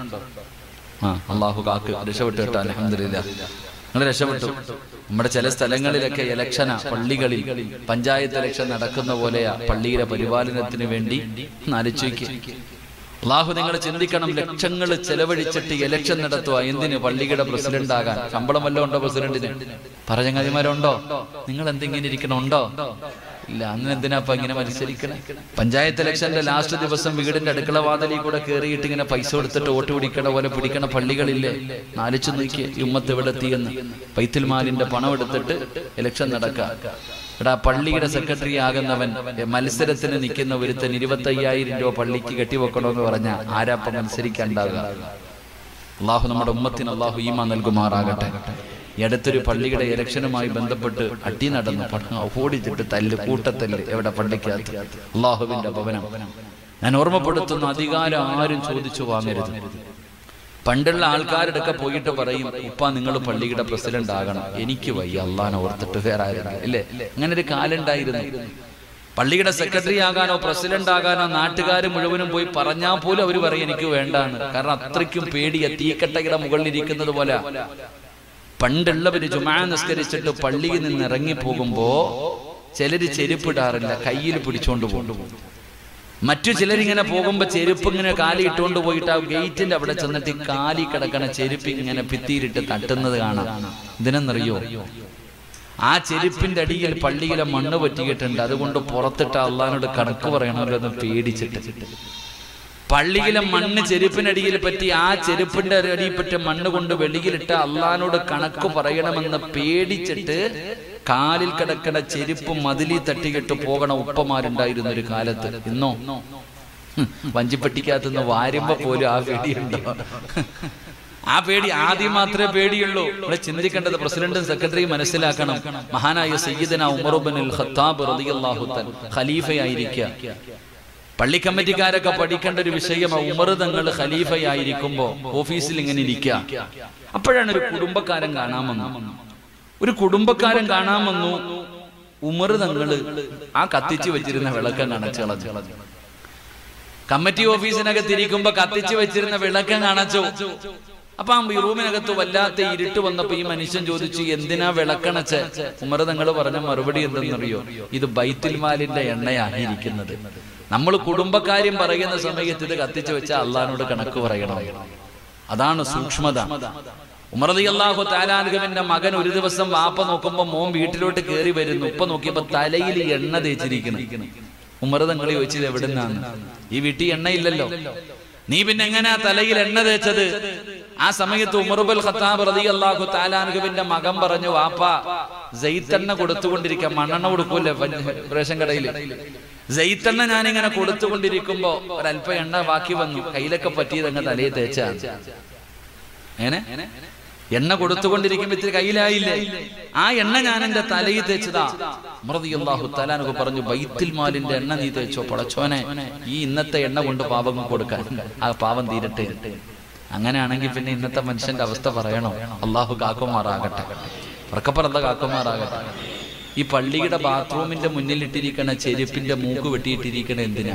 ആ അള്ളാഹു കാക്ക്, രക്ഷപ്പെട്ടു കേട്ടോ. അൽഹംദുലില്ലാഹ്, നിങ്ങൾ രക്ഷപ്പെട്ടു. നമ്മുടെ ചില സ്ഥലങ്ങളിലൊക്കെ ഇലക്ഷനാ, പള്ളികളിൽ പഞ്ചായത്ത് ഇലക്ഷൻ നടക്കുന്ന പോലെയാ. പള്ളിയുടെ പരിപാലനത്തിന് വേണ്ടി നാലിച്ചു. അള്ളാഹു നിങ്ങൾ ചിന്തിക്കണം, ലക്ഷങ്ങൾ ചെലവഴിച്ചിട്ട് ഇലക്ഷൻ നടത്തുക. എന്തിന്? പള്ളിയുടെ പ്രസിഡന്റ് ആകാൻ. ശമ്പളം വല്ലതും ഉണ്ടോ പ്രസിഡന്റിന്? പറഞ്ഞങ്ങാതിമാരുണ്ടോ? നിങ്ങൾ എന്തെങ്കിലും ഇരിക്കണുണ്ടോ? ഇല്ല. അന്ന് എന്തിനാ അപ്പൊ ഇങ്ങനെ മത്സരിക്കണേ? പഞ്ചായത്ത് ഇലക്ഷന്റെ ലാസ്റ്റ് ദിവസം വീടിന്റെ അടുക്കള വാതിലിൽ കൂടെ കയറിയിട്ട് ഇങ്ങനെ പൈസ കൊടുത്തിട്ട് വോട്ട് പിടിക്കണ പോലെ പിടിക്കണ പള്ളികളില്ലേ? നാലിച്ചു നോക്കിയ ഉമ്മത്ത് എവിടെ എത്തിയെന്ന്. ബൈത്തുൽ മാലിന്റെ പണം എടുത്തിട്ട് ഇലക്ഷൻ നടക്കുക. എടാ, പള്ളിയുടെ സെക്രട്ടറി ആകുന്നവൻ മത്സരത്തിന് നിൽക്കുന്ന ഒരുത്തൻ ഇരുപത്തയ്യായിരം രൂപ പള്ളിക്ക് കെട്ടിവെക്കണമെന്ന് പറഞ്ഞാൽ ആരാപ്പം മത്സരിക്കാണ്ടാവുക? അള്ളാഹു നമ്മുടെ ഉമ്മത്തിന് അള്ളാഹു ഈമാൻ നൽകുമാറാകട്ടെ. ഈ അടുത്തൊരു പള്ളിയുടെ ഇലക്ഷനുമായി ബന്ധപ്പെട്ട് അടി നടന്നു. ഓടിച്ചിട്ട് തല്ല്, കൂട്ടത്തല്ല്. എവിടെ? പള്ളിക്കകത്ത്. അള്ളാഹുവിന്റെ ഭവനം. ഞാൻ ഓർമ്മപ്പെടുത്തുന്ന, അധികാരം ആരും ചോദിച്ചു വാങ്ങരുത്. പണ്ടുള്ള ആൾക്കാരുടെ പോയിട്ട് പറയും, ഉപ്പ നിങ്ങൾ പള്ളിയുടെ പ്രസിഡന്റ് ആകണം. എനിക്ക് വയ്യ, അള്ളാനെ ഓർത്തിട്ട് വേറെ ആയിരുന്നു. ഇല്ലേ? അങ്ങനെ ഒരു കാലുണ്ടായിരുന്നു. പള്ളിയുടെ സെക്രട്ടറി ആകാനോ പ്രസിഡന്റ് ആകാനോ നാട്ടുകാർ മുഴുവനും പോയി പറഞ്ഞാൽ പോലും അവർ പറയും എനിക്ക് വേണ്ടാണ്. കാരണം അത്രയ്ക്കും പേടിയ. തീക്കട്ടയുടെ മുകളിൽ ഇരിക്കുന്നത് പോലെ. പണ്ടുള്ളവര് ജുമാ നിസ്കരിച്ചിട്ട് പള്ളിയിൽ നിന്ന് ഇറങ്ങി പോകുമ്പോ ചിലര് ചെരുപ്പിടാറില്ല, കയ്യിൽ പിടിച്ചോണ്ട് പോകും. മറ്റു ചിലരിങ്ങനെ പോകുമ്പോ ചെരുപ്പ് ഇങ്ങനെ കാലി ഇട്ടുകൊണ്ട് പോയിട്ട് ആ ഗേറ്റിന്റെ അവിടെ ചെന്നിട്ട് കാലി കിടക്കണ ചെരുപ്പ് ഇങ്ങനെ ഭിത്തിയിലിട്ട് തട്ടുന്നത് കാണാം. ഇതിനെന്നറിയോ? ആ ചെരുപ്പിന്റെ അടിയിൽ പള്ളിയിലെ മണ്ണ് പറ്റിയിട്ടുണ്ട്. അതുകൊണ്ട് പുറത്തിട്ട് അള്ളാനോട് കണക്ക് പറയണമല്ലോ എന്ന് പേടിച്ചിട്ട്. പള്ളിയിലെ മണ്ണ് ചെരുപ്പിനടിയിൽ പറ്റി ആ ചെരുപ്പിന്റെ അടിയിൽ പറ്റിയ മണ്ണ് കൊണ്ട് വെളിയിലിട്ട് അള്ളാനോട് കണക്ക് പറയണമെന്ന് പേടിച്ചിട്ട് കാലിൽ കിടക്കണ ചെരുപ്പ് മതിലി തട്ടിയിട്ട് പോകണ ഉപ്പമാരുണ്ടായിരുന്നു ഒരു കാലത്ത്. ഇന്നോ വഞ്ചിപ്പട്ടിക്കകത്തുനിന്ന് വാരുമ്പോ പോലും ആ പേടിയുണ്ടോ? ആ പേടി ആദ്യം മാത്രമേ പേടിയുള്ളൂ. ഇവിടെ ചിന്തിക്കേണ്ടത് പ്രസിഡന്റും സെക്രട്ടറിയും മനസ്സിലാക്കണം. മഹാനായ സയ്യിദന ഉമർ ഇബ്നുൽ ഖത്താബ് റളിയല്ലാഹു തആല ഖലീഫയായിരിക്കുക. പള്ളി കമ്മിറ്റിക്കാരൊക്കെ പഠിക്കേണ്ട ഒരു വിഷയമാണ്. ഉമർ തങ്ങൾ ഖലീഫയായിരിക്കുമ്പോ ഓഫീസിൽ ഇങ്ങനെ ഇരിക്കുക. അപ്പോഴാണ് ഒരു കുടുംബക്കാരൻ കാണാൻ വന്നു. ഒരു കുടുംബക്കാരൻ കാണാൻ വന്നു. ഉമർ തങ്ങള് ആ കത്തിച്ചു വെച്ചിരുന്ന വിളക്കം അണച്ചു കളഞ്ഞു. കമ്മിറ്റി ഓഫീസിനകത്ത് ഇരിക്കുമ്പോ കത്തിച്ചു വെച്ചിരുന്ന വിളക്കം അണച്ചു. അപ്പൊ ആ റൂമിനകത്ത് വല്ലാത്ത ഇരുട്ട് വന്നപ്പോ ഈ മനുഷ്യൻ ചോദിച്ചു, എന്തിനാ വിളക്കണച്ച്? ഉമർ തങ്ങൾ പറഞ്ഞ മറുപടി എന്തെന്നറിയോ? ഇത് ബൈത്തുൽ മാലിന്റെ എണ്ണയായിരിക്കുന്നത്. നമ്മൾ കുടുംബക്കാര്യം പറയുന്ന സമയത്ത് ഇത് കത്തിച്ചു വെച്ച അള്ളാനോട് കണക്ക് പറയണം. അതാണ് സൂക്ഷ്മത. ഉമർ റളിയല്ലാഹു തആല അൻഹുവിന്റെ മകൻ ഒരു ദിവസം വാപ്പ നോക്കുമ്പോ മോൻ വീട്ടിലോട്ട് കയറി വരുന്നു. ഉപ്പ നോക്കിയപ്പോ തലയിൽ എണ്ണ തേച്ചിരിക്കണം. ഉമർ തങ്ങൾ ചോദിച്ചത് എവിടുന്നാണ്? ഈ വീട്ടിൽ എണ്ണയില്ലല്ലോ, നീ പിന്നെ എങ്ങനെയാ തലയിൽ എണ്ണ തേച്ചത്? ആ സമയത്ത് ഉമർ ഇബ്നുൽ ഖത്താബ് റളിയല്ലാഹു തആല അൻഹുവിന്റെ മകൻ പറഞ്ഞു, വാപ്പ സൈത്തെണ്ണ കൊടുത്തുകൊണ്ടിരിക്കുക. മണ്ണെണ്ണ കൊടുക്കൂല്ലേ റേഷൻ കടയിൽ? സൈത്തെണ്ണ ഞാനിങ്ങനെ കൊടുത്തുകൊണ്ടിരിക്കുമ്പോ ഒരല്പം എണ്ണ ബാക്കി വന്നു. കയ്യിലൊക്കെ പറ്റിയത് അങ്ങ് തലയിൽ തേച്ചാ. എങ്ങനെ? എണ്ണ കൊടുത്തുകൊണ്ടിരിക്കുമ്പോ ഇത്തിരി കയ്യിലായില്ലേ? ആ എണ്ണ ഞാൻ എന്റെ തലയിൽ തേച്ചതാ. ഉമർ റളിയല്ലാഹു തആല അൻഹു പറഞ്ഞു, ബൈത്തുൽ മാലിന്റെ എണ്ണ നീ തേച്ചോ? പടച്ചോനെ, ഈ ഇന്നത്തെ എണ്ണ കൊണ്ട് പാപം കൊടുക്കാൻ, ആ പാവം തീരട്ടെ. അങ്ങനെയാണെങ്കിൽ പിന്നെ ഇന്നത്തെ മനുഷ്യന്റെ അവസ്ഥ പറയണോ? അള്ളാഹു കാക്കുമാറാകട്ടെ, ഉറക്കപ്പറന്ത കാക്കുമാറാകട്ടെ. ഈ പള്ളിയുടെ ബാത്റൂമിന്റെ മുന്നിലിട്ടിരിക്കണ ചെരുപ്പിന്റെ മൂക്ക് വെട്ടിയിട്ടിരിക്കണ എന്തിനാ?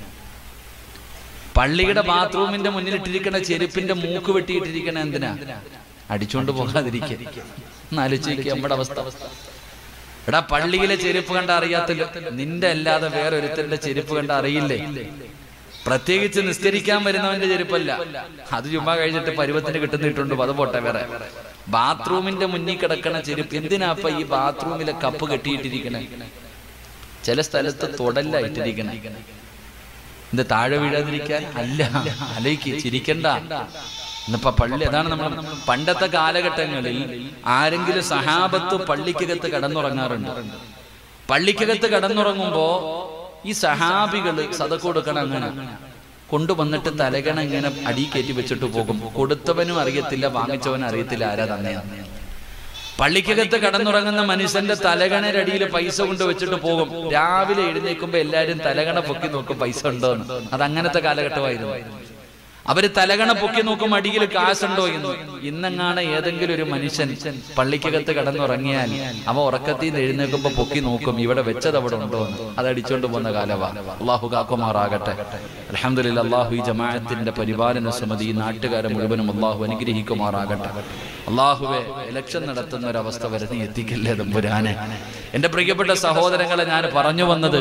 പള്ളിയുടെ ബാത്റൂമിന്റെ മുന്നിലിട്ടിരിക്കണ ചെരുപ്പിന്റെ മൂക്ക് വെട്ടിയിട്ടിരിക്കണ എന്തിനാ? അടിച്ചുകൊണ്ട് പോകാതിരിക്കുക. എന്നാലോചിക്കുക നമ്മുടെ അവസ്ഥ. എടാ പള്ളിയിലെ ചെരുപ്പ് കണ്ട അറിയാത്തില്ല, നിന്റെ അല്ലാതെ വേറെ ഒരുത്തരുടെ ചെരുപ്പ് കണ്ട അറിയില്ലേ? പ്രത്യേകിച്ച് നിസ്കരിക്കാൻ വരുന്നവന്റെ ചെരുപ്പല്ല, അത് ചുമ്മാ കഴിഞ്ഞിട്ട് പരുവത്തിന് കിട്ടുന്നിട്ടുണ്ട്, അത് പോട്ടെ. വേറെ ബാത്റൂമിന്റെ മുന്നിൽ കിടക്കണ ചെരുപ്പ് എന്തിനാപ്പ ഈ ബാത്റൂമിലെ കപ്പ് കെട്ടിയിട്ടിരിക്കണേ? ചില സ്ഥലത്ത് തൊടല്ല ഇട്ടിരിക്കണേ, ഇത് താഴെ വീഴാതിരിക്കാൻ അല്ല. അലേക്ക് ചിരിക്കണ്ട. ഇന്നിപ്പോ പള്ളി അതാണ് നമ്മൾ പണ്ടത്തെ കാലഘട്ടങ്ങളിൽ ആരെങ്കിലും സഹാബത്ത് പള്ളിക്കകത്ത് കടന്നുറങ്ങാറുണ്ട്. പള്ളിക്കകത്ത് കടന്നുറങ്ങുമ്പോ ഈ സഹാബികള് സദഖ കൊടുക്കണം, അങ്ങനെ കൊണ്ടുവന്നിട്ട് തലകണ ഇങ്ങനെ അടി കയറ്റി വെച്ചിട്ട് പോകും. കൊടുത്തവനും അറിയത്തില്ല, വാങ്ങിച്ചവനും അറിയത്തില്ല ആരാ തന്നെയാണ്. പള്ളിക്കകത്ത് കടന്നുറങ്ങുന്ന മനുഷ്യന്റെ തലകണരടിയിൽ പൈസ കൊണ്ട് വെച്ചിട്ട് പോകും. രാവിലെ എഴുന്നേൽക്കുമ്പോ എല്ലാരും തലകണ പൊക്കി നോക്കും പൈസ ഉണ്ടോ എന്ന്. അത് അങ്ങനത്തെ കാലഘട്ടമായിരുന്നു. അവര് തലകണ പൊക്കി നോക്കും അടിയിൽ കാശുണ്ടോ എന്ന്. ഇന്നെങ്ങാണ് ഏതെങ്കിലും ഒരു മനുഷ്യൻ പള്ളിക്കകത്ത് കടന്നുറങ്ങിയാൽ അവ ഉറക്കത്തിൽ നിന്ന് എഴുന്നേൽക്കുമ്പോ പൊക്കി നോക്കും ഇവിടെ വെച്ചത് അവിടെ ഉണ്ടോ എന്ന്. അത് അടിച്ചോണ്ട് പോകുന്ന കാലമാണ്. അള്ളാഹു കാക്കുമാറാകട്ടെ. അൽഹംദുലില്ലാഹ്, അള്ളാഹു ഈ ജമാഅത്തിന്റെ പരിപാലന സമിതി ഈ നാട്ടുകാരെ മുഴുവനും അള്ളാഹു അനുഗ്രഹിക്കുമാറാകട്ടെ. അള്ളാഹുവെ, ഇലക്ഷൻ നടത്തുന്ന ഒരവസ്ഥ വരെ നീ എത്തിക്കല്ലേ തമ്പുരാനെ. എന്റെ പ്രിയപ്പെട്ട സഹോദരങ്ങളെ, ഞാൻ പറഞ്ഞു വന്നത്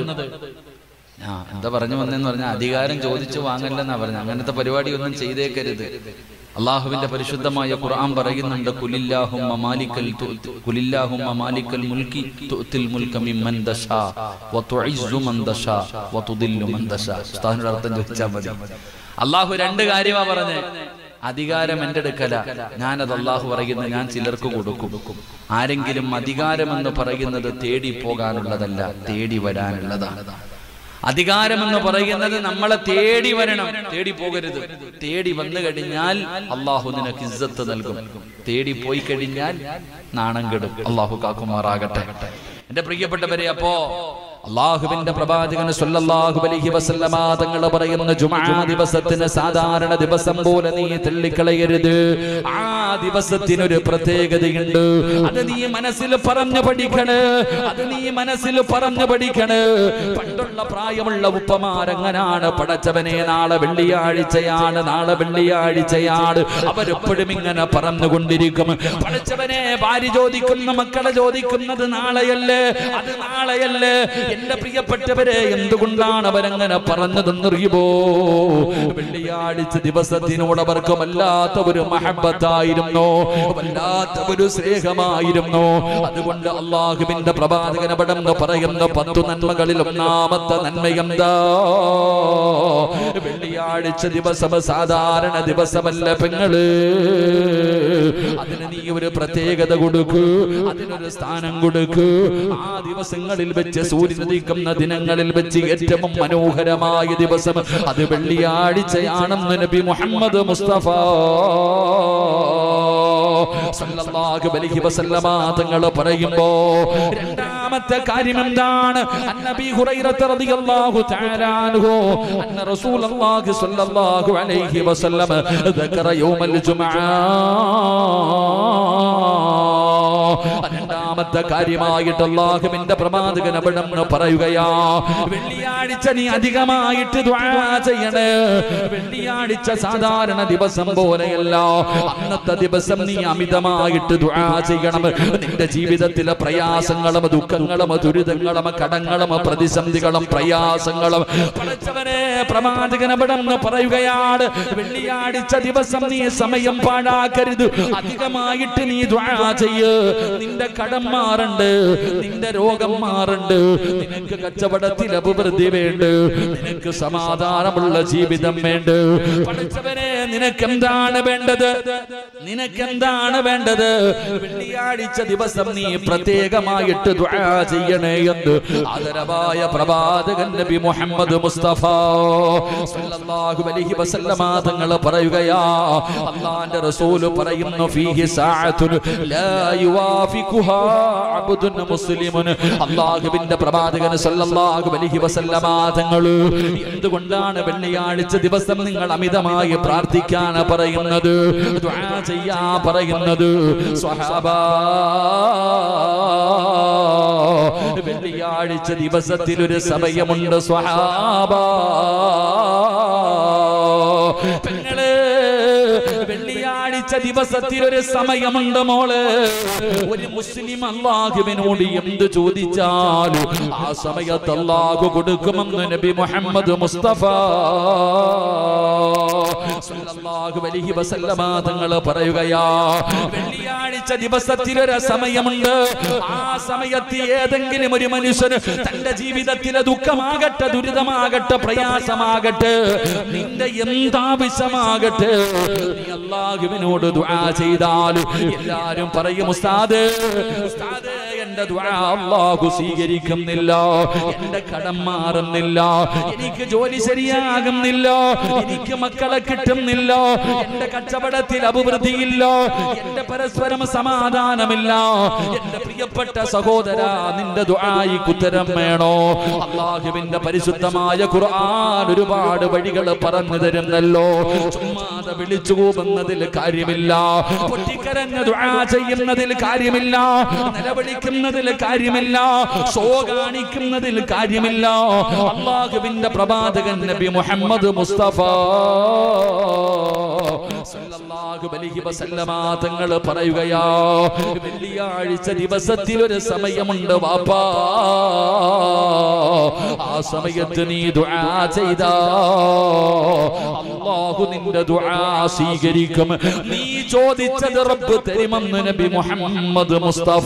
ആ എന്താ പറഞ്ഞു വന്നെന്ന് പറഞ്ഞാൽ അധികാരം ചോദിച്ചു വാങ്ങല്ലെന്നാ പറഞ്ഞു. അങ്ങനത്തെ പരിപാടി ഒന്നും ചെയ്തേക്കരുത്. അള്ളാഹുവിന്റെ പരിശുദ്ധമായ ഖുർആൻ പറയുന്നുണ്ട്, ഖുലില്ലാഹുമ്മ മാലിക്കൽ ഖുലില്ലാഹുമ്മ മാലിക്കൽ മുൽക്കി തുഅ്തിൽ മുൽക മിമ്മൻ തശാ വതുഇസ്സു മൻ തശാ വതുദില്ലു മൻ തശാ. ഉസ്താദിന്റെ അർത്ഥം ചോദിച്ചാൽ മതി. അള്ളാഹു രണ്ട് കാര്യമാ പറഞ്ഞേ. അധികാരം എന്റെ അടുക്കല, ഞാനത് അള്ളാഹു പറയുന്നത് ഞാൻ ചിലർക്ക് കൊടുക്കും. ആരെങ്കിലും അധികാരമെന്ന് പറയുന്നത് തേടി പോകാനുള്ളതല്ല, തേടി വരാനുള്ളതാണ്. അധികാരമെന്ന് പറയുന്നത് നമ്മളെ തേടി വരണം, തേടി പോകരുത്. തേടി വന്നു കഴിഞ്ഞാൽ അള്ളാഹു നിനക്ക് ഇസ്സത്ത് നൽകും, തേടി പോയി കഴിഞ്ഞാൽ നാണം കെടും. അള്ളാഹു കാക്കുമാറാകട്ടെ. എന്റെ പ്രിയപ്പെട്ടവരെ, അപ്പോ അള്ളാഹുവിന്റെ പ്രവാചകൻ സ്വല്ലല്ലാഹു അലൈഹി വസല്ലമ തങ്ങൾ പറയുന്ന ജുമുഅ ദിവസത്തിന് സാധാരണ ദിവസം പോലെ നീ തള്ളിക്കളയരുത്. ആ ദിവസത്തിനൊരു പ്രത്യേകതയുണ്ട്. അത് നീ മനസ്സിൽ പറഞ്ഞു പഠിക്കണേ, അത് നീ മനസ്സിൽ പറഞ്ഞു പഠിക്കണേ. പണ്ടുള്ള പ്രായമുള്ള ഉപ്പമാരങ്ങനാണ്, പടച്ചവനെ നാളെ വെള്ളിയാഴ്ചയാണ്, നാളെ വെള്ളിയാഴ്ചയാണ്. അവരെപ്പോഴും ഇങ്ങനെ പറഞ്ഞുകൊണ്ടിരിക്കും. പടച്ചവനെ, ഭാര്യ ചോദിക്കുന്ന, മക്കളെ ചോദിക്കുന്നത് നാളെയല്ലേ, അത് നാളെയല്ലേ. എന്റെ പ്രിയപ്പെട്ടവരെ, എന്തുകൊണ്ടാണ് അവരങ്ങനെ പറഞ്ഞതെന്നറിയുമോ? വെള്ളിയാഴ്ച ദിവസത്തിനോട് അവർക്ക് വല്ലാത്ത ഒരു മഹബത്തായിരുന്നു, വല്ലാത്ത ഒരു സ്നേഹമായിരുന്നു. അതുകൊണ്ട് അള്ളാഹുവിന്റെ പ്രവാചകൻ അവിടെന്ന് പറയുന്ന പത്തു നന്മകളിൽ ഒന്നാമത്തെ നന്മയെന്താ? വെള്ളിയാഴ്ച ദിവസം സാധാരണ ദിവസമല്ല പെങ്ങള്, അതിന് നീ ഒരു പ്രത്യേകത കൊടുക്കൂ, അതിനൊരു സ്ഥാനം കൊടുക്കൂ. ആ ദിവസങ്ങളിൽ വെച്ച് സൂര്യൻ ഉദിക്കുന്ന ദിനങ്ങളിൽ വെച്ച് ഏറ്റവും മനോഹരമായ ദിവസം അത് വെള്ളിയാഴ്ചയാണെന്ന് നബി മുഹമ്മദ് മുസ്തഫ സല്ലല്ലാഹു അലൈഹി വസല്ലമ തങ്ങൾ പറയുമ്പോ രണ്ടാമത്തെ കാര്യം എന്താണ്? അന്നബി ഹുറൈറ റളിയല്ലാഹു തആല അൻഹു അന്ന റസൂലുള്ളാഹി സ്വല്ലല്ലാഹു അലൈഹി വസല്ലം ദക്കറ യൗമൽ ജുമുഅ. രണ്ടാമത്തെ കാര്യമായിട്ട് അല്ലാഹുവിന്റെ പ്രവാചകൻ അവിടെന്ന് പറയുകയാ, വെള്ളിയാഴ്ച നീ അധികമായിട്ട് ദുആ ചെയ്യണേ. വെള്ളിയാഴ്ച സാധാരണ ദിവസം പോലെയല്ല, അന്നത്തെ ദിവസം നീ അമിതമായിട്ട് ദുആ ചെയ്യണം. നിന്റെ ജീവിതത്തിലെ പ്രയാസങ്ങളും ദുഃഖങ്ങളും ദുരിതങ്ങളും കടങ്ങളും പ്രതിസന്ധികളും പ്രയാസങ്ങളും പടച്ചവനെ പ്രവാചകൻ അവിടെന്ന് പറയുകയാണ്, വെള്ളിയാഴ്ച ദിവസം നീ സമയം പാഴാക്കരുത്, അധികമായിട്ട് നീ ദുആ ചെയ്യ്. നിന്റെ കടം മാറണ്ട്, നിന്റെ രോഗം മാറണ്ട്, നിനക്ക് കച്ചവടത്തിൽ അഭിവൃദ്ധി വേണ്ട, നിനക്ക് സമാധാനമുള്ള ജീവിതം വേണ്ട. പഠിച്ചവനെ, നിനക്കെന്താണ് വേണ്ടത്? നിനക്കെന്താണ് വേണ്ടത്? വെള്ളിയാഴ്ച ദിവസം നീ പ്രത്യേകമായിട്ട് ദുആ ചെയ്യണേ എന്ന് ആദരവായ പ്രവാചകൻ നബി മുഹമ്മദ് മുസ്തഫ സല്ലല്ലാഹു അലൈഹി വസല്ലമ തങ്ങൾ പറയുകയാ, അല്ലാഹുവിന്റെ റസൂൽ പറയുന്നു, ഫീഹി സഅത്തുൻ ലാ യുവാഫിഖുഹാ അബ്ദുൻ മുസ്ലിമുൻ. അല്ലാഹുവിന്റെ പ്രവാചകൻ സല്ലല്ലാഹു അലൈഹി വസല്ലമ തങ്ങൾ എന്തുകൊണ്ടാണ് വെള്ളിയാഴ്ച ദിവസം നിങ്ങൾ അമിതമായി പ്രാർത്ഥിക്കാൻ പറയുന്നത്, ദുആ ചെയ്യാൻ പറയുന്നത്? സ്വഹാബാ, വെള്ളിയാഴ്ച ദിവസത്തിൽ ഒരു സമയമുണ്ട് സ്വഹാബാ. പെങ്ങളെ, വെള്ളിയാഴ്ച വെള്ളിയാഴ്ച ദിവസത്തിൽ ഒരു സമയമുണ്ട് മോള്. ഒരു മുസ്ലിം അല്ലാഹുവിനോട് എന്ത് ചോദിച്ചാലും ആ സമയത്ത് അല്ലാഹു കൊടുക്കുമെന്ന് നബി മുഹമ്മദ് മുസ്തഫ സല്ലല്ലാഹു അലൈഹി വസല്ലമ തങ്ങൾ പറയുകയാ, വെള്ളിയാഴ്ച ദിവസത്തിൽ ഒരു സമയമുണ്ട്. ആ സമയത്ത് ഏതെങ്കിലും ഒരു മനുഷ്യന് തന്റെ ജീവിതത്തിലെ ദുഃഖമാകട്ടെ, ദുരിതമാകട്ടെ, പ്രയാസമാകട്ടെ, നിന്റെ എന്താവശ്യമാകട്ടെ, നീ അല്ലാഹുവിനോട് ദുആ ചെയ്താൽ എല്ലാരും പറയും, ഉസ്താദ് ഉസ്താദ് എന്റെ ദുആ അല്ലാഹു സ്വീകരിക്കുന്നില്ല, എന്റെ കടം മാറുന്നില്ല, എനിക്ക് ജോലി ശരിയാകുന്നില്ല, എനിക്ക് മക്കളെ കിട്ടുന്നില്ല, എന്റെ കച്ചവടത്തിൽ അഭിവൃദ്ധിയില്ല, എന്റെ പരസ്പരം സമാധാനമില്ല. എന്റെ പ്രിയപ്പെട്ട സഹോദര, നിന്റെ ദുആയിക്ക് ഉത്തരം വേണോ? അല്ലാഹുവിന്റെ പരിശുദ്ധമായ ഖുർആൻ ഒരുപാട് വഴികൾ പറഞ്ഞു തരുന്നല്ലോ. ചുമ്മാതെ വിളിച്ചു കൂവുന്നതിൽ കാര്യമില്ല, പൊട്ടിക്കരഞ്ഞ് ദുആ ചെയ്യുന്നതിൽ കാര്യമില്ല, നിലവിളിക്കുന്നതിൽ കാര്യമില്ല, ഷോ കാണിക്കുന്നതിൽ കാര്യമില്ല. അല്ലാഹുവിന്റെ പ്രവാചകൻ നബി മുഹമ്മദ് മുസ്തഫ സല്ലല്ലാഹു അലൈഹി വസല്ലമ തങ്ങൾ പറയുകയാ, വെള്ളിയാഴ്ച ദിവസത്തിൽ ഒരു സമയമുണ്ട് വാപ്പാ, ആ സമയത്ത് നീ ദുആ ചെയ്താ അല്ലാഹു നിന്റെ ദുആ സ്വീകരിക്കും. നീ ചോദിച്ചത് റബ്ബ് തരുമെന്ന് നബി മുഹമ്മദ് മുസ്തഫ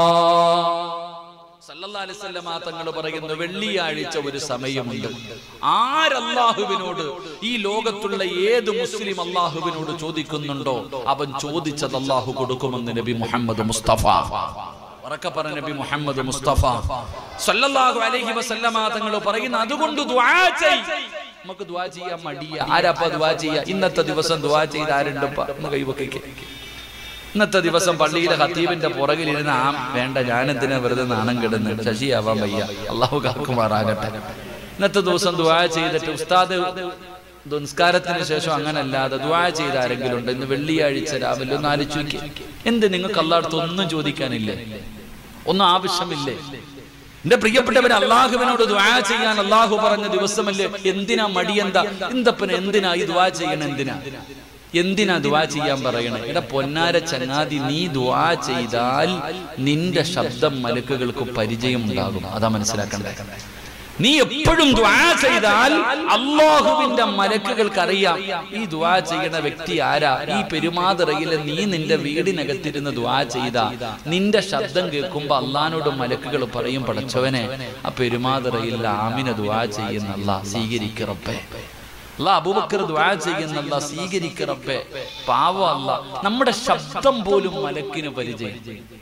സല്ലല്ലാഹു അലൈഹി വസല്ലമ തങ്ങൾ പറയുന്നു, വെള്ളിയാഴ്ച ഒരു സമയമുണ്ട്. ആരല്ലാഹുവിനോട്, ഈ ലോകത്തുള്ള ഏത് മുസ്ലിം അല്ലാഹുവിനോട് ചോദിക്കുന്നുണ്ടോ അവൻ ചോദിച്ചത് അല്ലാഹു കൊടുക്കുമെന്ന് നബി മുഹമ്മദ് മുസ്തഫ ഉറക്കെ പറഞ്ഞ നബി മുഹമ്മദ് മുസ്തഫ സല്ലല്ലാഹു അലൈഹി വസല്ലമ തങ്ങൾ പറയുന്നു, അതുകൊണ്ട് ദുആ ചെയ്യ്. നമുക്ക് ദുആ ചെയ്യാൻ മടിയ, ആരാപ്പ ദുആ ചെയ്യാ? ഇന്നത്തെ ദിവസം ദുആ ചെയ്ത് ആരുണ്ടപ്പ എന്ന് കൈവക്കേ. ഇന്നത്തെ ദിവസം പള്ളിയിലെ ഖത്തീബിന്റെ പുറകിലിരുന്ന് ആ വേണ്ട, ഞാനെന്തിനാ വെറുതെ നാണം കിടന്ന് ശശിയാവാൻ വയ്യ, അള്ളാഹു കാക്കുമാറാകട്ടെ. ഇന്നത്തെ ദിവസം ദുആ ചെയ്തിട്ട് ഉസ്താദ് നിസ്കാരത്തിന് ശേഷം അങ്ങനല്ലാതെ ദുആ ചെയ്ത ആരെങ്കിലും ഉണ്ട്? ഇന്ന് വെള്ളിയാഴ്ച രാവിലെ ഒന്ന് ആലോചിച്ച്, എന്ത് നിങ്ങൾക്ക് അല്ലാഹുവോട് ഒന്നും ചോദിക്കാനില്ലേ? ഒന്നും ആവശ്യമില്ലേ? എന്റെ പ്രിയപ്പെട്ടവർ, അള്ളാഹുവിനോട് ദുആ ചെയ്യാൻ അള്ളാഹു പറഞ്ഞ ദിവസമല്ലേ? എന്തിനാ മടിയെന്താ? എന്തപ്പന എന്തിനാ ഈ ദുആ ചെയ്യണം? എന്തിനാ എന്തിനാ ദുആ ചെയ്യാൻ പറയണേ? എടാ പൊന്നാര ചങ്ങാതി, നീ ദുആ ചെയ്താൽ നിന്റെ ശബ്ദം മലക്കുകൾക്ക് പരിചയം ഉണ്ടാകും. അതാ മനസ്സിലാക്കണ്ടേ. നീ എപ്പോഴും ദുആ ചെയ്താൽ അല്ലാഹുവിന്റെ മലക്കുകൾക്ക് അറിയാം ഈ ദുആ ചെയ്യുന്ന വ്യക്തി ആരാ. ഈ പെരുമാതറയിലെ നീ നിന്റെ വീടിനകത്തിരുന്ന് ദുആ ചെയ്താ നിന്റെ ശബ്ദം കേൾക്കുമ്പോ അള്ളാഹുവിനോട് മലക്കുകൾ പറയും, പടച്ചവനെ ആ പെരുമാതറയിൽ ആമിന ദുആ ചെയ്യുന്ന അല്ലാഹ് സ്വീകരിക്ക് റബ്ബേ, അല്ലാഹ് അബൂബക്കർ ദുആ ചെയ്യുന്ന അല്ലാഹ് സ്വീകരിക്ക് റബ്ബേ. പാവം അല്ലാഹ്, നമ്മുടെ ശബ്ദം പോലും മലക്കിന് പരിചയം.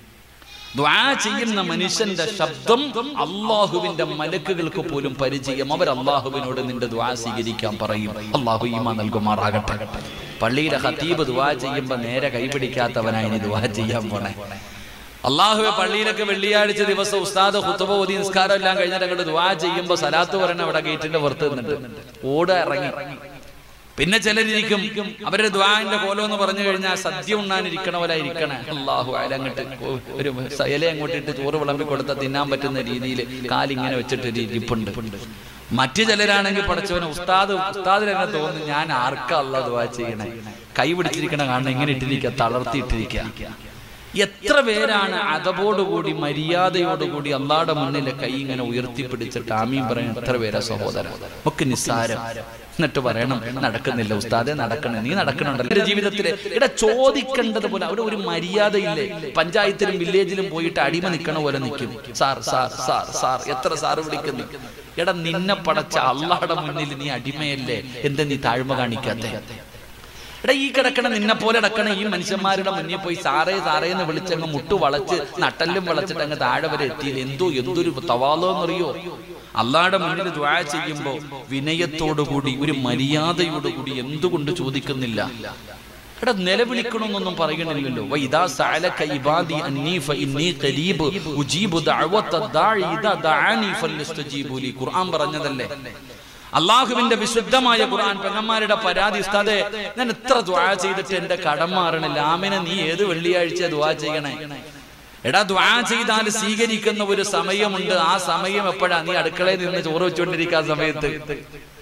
ദുആ ചെയ്യുന്ന മനുഷ്യന്റെ ശബ്ദം അല്ലാഹുവിന്റെ മലക്കുകൾക്ക് പോലും പരിചയം. അവർ അല്ലാഹുവിനോട് നിന്റെ ദുആ സ്വീകരിക്കാൻ പറയും. അല്ലാഹു ഈമാൻ നൽകുമാറാകട്ടെ. പള്ളിയിലെ ഖതീബ് ദുആ ചെയ്യുമ്പോ നേരെ കൈപിടിക്കാത്തവനായി നീ ദുആ ചെയ്യാൻ പോണേ. അല്ലാഹുവേ, പള്ളിയിലൊക്കെ വെള്ളിയാഴ്ച ദിവസം ഉസ്താദ് ഖുതുബ ഓതി നിസ്കാരം എല്ലാം കഴിഞ്ഞിട്ട് അങ്ങോട്ട് ദുആ ചെയ്യുമ്പോ സലാത്ത് പറയണ അവിടെ ഗേറ്റിന്റെ പുറത്ത് നിന്നിട്ട് ഓട ഇറങ്ങി. പിന്നെ ചിലരിരിക്കും, അവരുടെ ദുആന്റെ കോലം എന്ന് പറഞ്ഞു കഴിഞ്ഞാൽ സദ്യ ഉണ്ണാനിരിക്കണ പോലെ ഇരിക്കണേ. അല്ലാഹു അല അങ്ങോട്ട് ഒരു ഇല അങ്ങോട്ടിട്ട് ചോറ് വിളമ്പി കൊടുത്താൽ തിന്നാൻ പറ്റുന്ന രീതിയിൽ കാലിങ്ങനെ വെച്ചിട്ട് ഇരിപ്പുണ്ട്. മറ്റു ചിലരാണെങ്കിൽ പടച്ചവന് ഉസ്താദ് ഉസ്താദിനെങ്ങനെ തോന്നുന്നു, ഞാൻ ആർക്കാ അല്ലാഹ് ദുആ ചെയ്യണേ? കൈ പിടിച്ചിരിക്കണ കാണണം, ഇങ്ങനെ ഇട്ടിരിക്കുക, തളർത്തിയിട്ടിരിക്കുക. എത്ര പേരാണ് അതബോടുകൂടി മര്യാദയോടുകൂടി അള്ളാഹുടെ മുന്നിലെ കൈ ഇങ്ങനെ ഉയർത്തിപ്പിടിച്ചിട്ട് ആമീൻ പറയുന്ന എത്ര പേരാ സഹോദരൻ? ഒക്കെ നിസ്സാരം. എന്നിട്ട് പറയണം നടക്കുന്നില്ല ഉസ്താദെ, നടക്കണേ. നീ നടക്കണുണ്ടല്ലോ എന്റെ ജീവിതത്തില്. ഇട ചോദിക്കേണ്ടത് പോലെ അവിടെ ഒരു മര്യാദയില്ലേ? പഞ്ചായത്തിലും വില്ലേജിലും പോയിട്ട് അടിമ നിൽക്കണ പോലെ നിൽക്കും. സാർ സാർ സാർ സാർ എത്ര സാറ് വിളിക്കുന്നു. എടാ, നിന്നെ പടച്ച അള്ളാഹുടെ മുന്നിൽ നീ അടിമയല്ലേ? എന്താ നീ താഴ്മ കാണിക്കാത്തെ? എടാ, ഈ കിടക്കണ നിന്നെ പോലെ കിടക്കണ ഈ മനുഷ്യന്മാരുടെ മുന്നിൽ പോയി സാറേ സാറേ എന്ന് വിളിച്ചങ്ങ് മുട്ടു വളച്ച് നട്ടല്ലും വളച്ചിട്ട് അങ്ങ് താഴെ വരെ എത്തിയില്ല. എന്തോ എന്തൊരു തവാലോന്നറിയോ? അള്ളാഹുടെ മുന്നിൽ ദുആ ചെയ്യുമ്പോ വിനയത്തോടുകൂടി ഒരു മര്യാദയോടുകൂടി എന്തുകൊണ്ട് ചോദിക്കുന്നില്ല? എടാ, നിലവിളിക്കണമെന്നൊന്നും പറയണില്ലല്ലോ. വഇദാ സഅലക ഇബാദി അന്നി ഫഇന്നി ഖരീബ് ഉജീബു ദഅവത ദാഇ ഇദാ ദഅനി ഫലസ്തജീബു ലി. ഖുർആൻ പറഞ്ഞതല്ലേ? അള്ളാഹുവിന്റെ വിശുദ്ധമായ ഖുർആൻ. പെങ്ങന്മാരുടെ പരാതി, ഉസ്താദേ ഞാൻ എത്ര ദുആ ചെയ്തിട്ട് എന്റെ കടം മാറണില്ല. ആമിനെ, നീ ഏത് വെള്ളിയാഴ്ച ദുആ ചെയ്യണേ? എടാ, ദുആ ചെയ്താൽ സ്വീകരിക്കുന്ന ഒരു സമയമുണ്ട്. ആ സമയം എപ്പോഴാ? നീ അടുക്കളയിൽ നിന്ന് ചോറ് വെച്ചുകൊണ്ടിരിക്കുന്ന സമയത്ത്.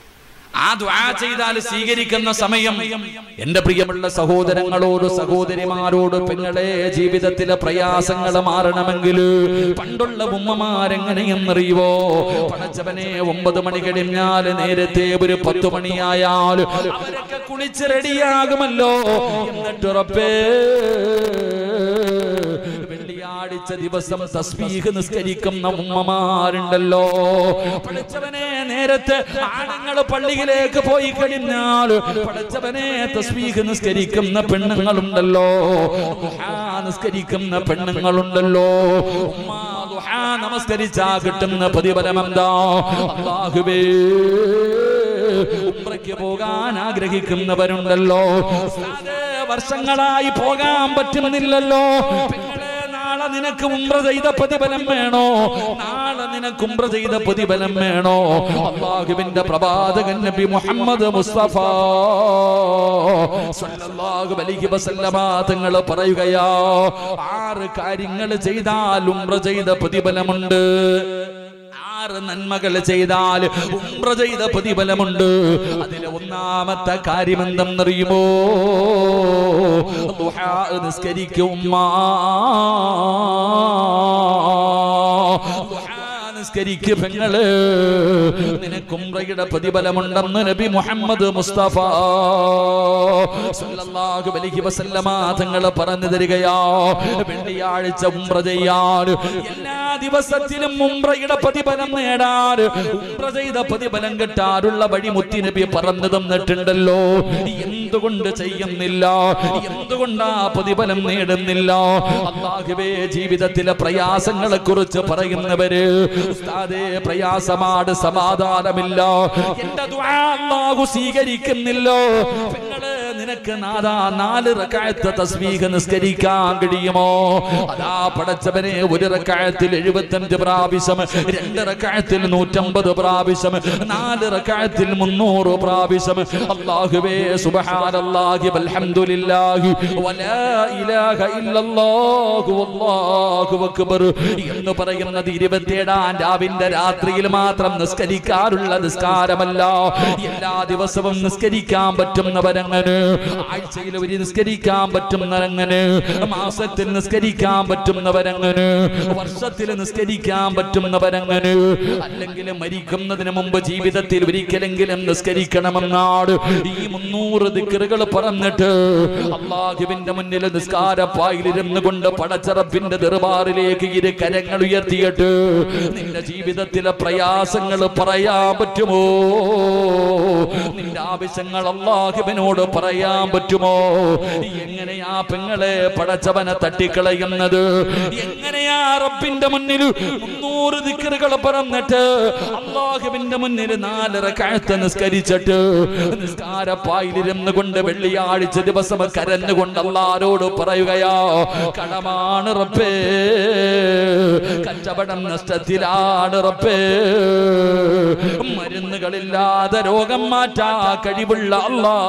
ആ ദുആ ചെയ്താൽ സ്വീകരിക്കുന്ന സമയം എന്റെ പ്രിയമുള്ള സഹോദരങ്ങളോട് സഹോദരിമാരോട് പെങ്ങളെ ജീവിതത്തിലെ പ്രയാസങ്ങൾ മാറണമെങ്കിൽ പണ്ടുള്ള ഉമ്മമാരെങ്ങനെയെന്നറിയുവോ? പടച്ചവനെ ഒമ്പത് മണി കഴിഞ്ഞാൽ നേരത്തെ ഒരു പത്തു മണിയായാൽ അവരൊക്കെ കുളിച്ച് റെഡിയാകുമല്ലോ. എന്നിട്ട് റബ്ബേ വെള്ളിയാഴ്ച ദിവസം തസ്ബീഹ് നിസ്കരിക്കുന്ന ഉമ്മമാരുണ്ടല്ലോ. പടച്ചവനെ നേരത്തെ ആണുങ്ങൾ പള്ളിയിലേക്ക് പോയി കഴിഞ്ഞാൽ പടച്ചവനെ തസ്ബീഹ് നിസ്കരിക്കുന്ന പെണ്ണുങ്ങളുണ്ടല്ലോ, ദുആ നിസ്കരിക്കുന്ന പെണ്ണുങ്ങളുണ്ടല്ലോ. ഉമ്മ ദുആ നമസ്കരിച്ചാ കിട്ടുന്ന പ്രതിഫലം എന്താ? അല്ലാഹുവേ ഉംറയ്ക്ക് പോകാൻ ആഗ്രഹിക്കുന്നവരുണ്ടല്ലോ, വർഷങ്ങളായി പോകാൻ പറ്റുന്നില്ലല്ലോ. നാളെ നിനക്ക് ഉംറ ചെയ്ത പ്രതിഫലം വേണോ? നാളെ നിനക്ക് ഉംറ ചെയ്ത പ്രതിഫലം വേണോ? അല്ലാഹുവിന്റെ പ്രവാചകൻ നബി മുഹമ്മദ് മുസ്തഫ സ്വല്ലല്ലാഹു അലൈഹി വസല്ലമ തങ്ങൾ പറയുകയാ, ആറ് കാര്യങ്ങൾ ചെയ്താൽ ഉംറ ചെയ്ത പ്രതിഫലമുണ്ട്. ആറ് നന്മകൾ ചെയ്താൽ ഉംറ ചെയ്ത പ്രതിഫലമുണ്ട്. അതിലെ ഒന്നാമത്തെ കാര്യം എന്തെന്നറിയുമോ? ദുആ നിസ്കരിക്കും. നിസ്കരിക്ക് പെങ്ങള്, നിനക്ക് ഉംറയുടെ പ്രതിഫലമുണ്ടെന്ന് നബി മുഹമ്മദ് മുസ്തഫ സ്വല്ലല്ലാഹു അലൈഹി വസല്ലമ തങ്ങൾ പറഞ്ഞു തരികയാ. വെള്ളിയാഴ്ച ഉംറ ചെയ്യാൻ, എല്ലാ ദിവസത്തിലും ഉംറയുടെ പ്രതിഫലം നേടാൻ, ഉംറ ചെയ്ത പ്രതിഫലം കിട്ടാനുള്ള വഴി മുത്തി നബി പറഞ്ഞു തന്നിട്ടുണ്ടല്ലോ. എന്തുകൊണ്ട് ചെയ്യുന്നില്ല? എന്തുകൊണ്ടാ പ്രതിഫലം നേടുന്നില്ല? അല്ലാഹുവേ ജീവിതത്തിലെ പ്രയാസങ്ങളെ കുറിച്ച് പറയുന്നവര് ഉസ്താദേ പ്രയാസമാണ്, സമാധാനമില്ല, എന്റെ ദുആ അല്ലാഹു സ്വീകരിക്കുന്നില്ലോ. പെങ്ങളെ നിനക്ക് നാദാ നാല് റക്അത്ത് തസ്ബീഹ് നിസ്കരിക്കാൻ കഴിയുമോ? അതാ പടച്ചവനെ ഒരു റക്അത്തിൽ എഴുപത്തഞ്ച് പ്രാവശ്യം, രണ്ട് റക്അത്തിൽ നൂറ്റമ്പത് പ്രാവശ്യം, നാല് റക്അത്തിൽ മുന്നൂറ് പ്രാവശ്യം അല്ലാഹുവേ സുബ്ഹാനല്ലാഹി വൽഹംദുലില്ലാഹി വലാ ഇലാഹ ഇല്ലല്ലാഹു വല്ലാഹു അക്ബർ എന്ന് പറയുന്നത് ഇരുപത്തിയേഴാം രാവിന്റെ രാത്രിയിൽ മാത്രം നിസ്കരിക്കാറുള്ള നിസ്കാരമല്ല. എല്ലാ ദിവസവും നിസ്കരിക്കാൻ പറ്റുന്നവരങ്ങനെ, ആഴ്ചയിൽ ഒരു നിസ്കരിക്കാൻ പറ്റുന്നവരങ്ങനെ, മാസത്തിൽ നിസ്കരിക്കാൻ പറ്റുന്നവരങ്ങനെ, വർഷത്തിൽ നിസ്കരിക്കാൻ പറ്റുന്നവരങ്ങനെ, അല്ലെങ്കിൽ മരിക്കുന്നതിന് മുമ്പ് ജീവിതത്തിൽ ഒരിക്കലെങ്കിലും നിസ്കരിക്കണമെന്നാണ് ഈ മുന്നൂറ് ദിക്റുകൾ പറഞ്ഞിട്ട് അല്ലാഹുവിന്റെ മുന്നിൽ നിസ്കാരപ്പായിലിരുന്നു കൊണ്ട് പടച്ചറപ്പിന്റെ ദർബാറിലേക്ക് ഇരു കരങ്ങൾ ഉയർത്തിയിട്ട് നിന്റെ ജീവിതത്തിലെ പ്രയാസങ്ങൾ പറയാൻ പറ്റുമോ? നിന്റെ ആവശ്യങ്ങൾ അല്ലാഹുവിനോട് പറയാൻ പറ്റുമോ? എങ്ങനെയാ പെങ്ങളെ പടച്ചവനെ തട്ടിക്കളയുന്നത്? എങ്ങനെയാ റബ്ബിന്റെ മുന്നിൽ മുന്നൂറ് ദിക്റുകൾ പറഞ്ഞിട്ട് അല്ലാഹുവിന്റെ മുന്നിൽ നാല് റക്അത്ത് നിസ്കരിച്ചിട്ട് നിസ്കാരപ്പായിലിരുന്നു കൊണ്ട് വെള്ളിയാഴ്ച ദിവസം കരഞ്ഞുകൊണ്ട് അല്ലാഹുവോട് പറയുകയാ, കടമാണ് റബ്ബേ, കച്ചവടം നഷ്ടത്തിലാണ് റബ്ബേ, മരുന്നുകളില്ലാതെ രോഗം മാറ്റാ കഴിവുള്ള അല്ലാ,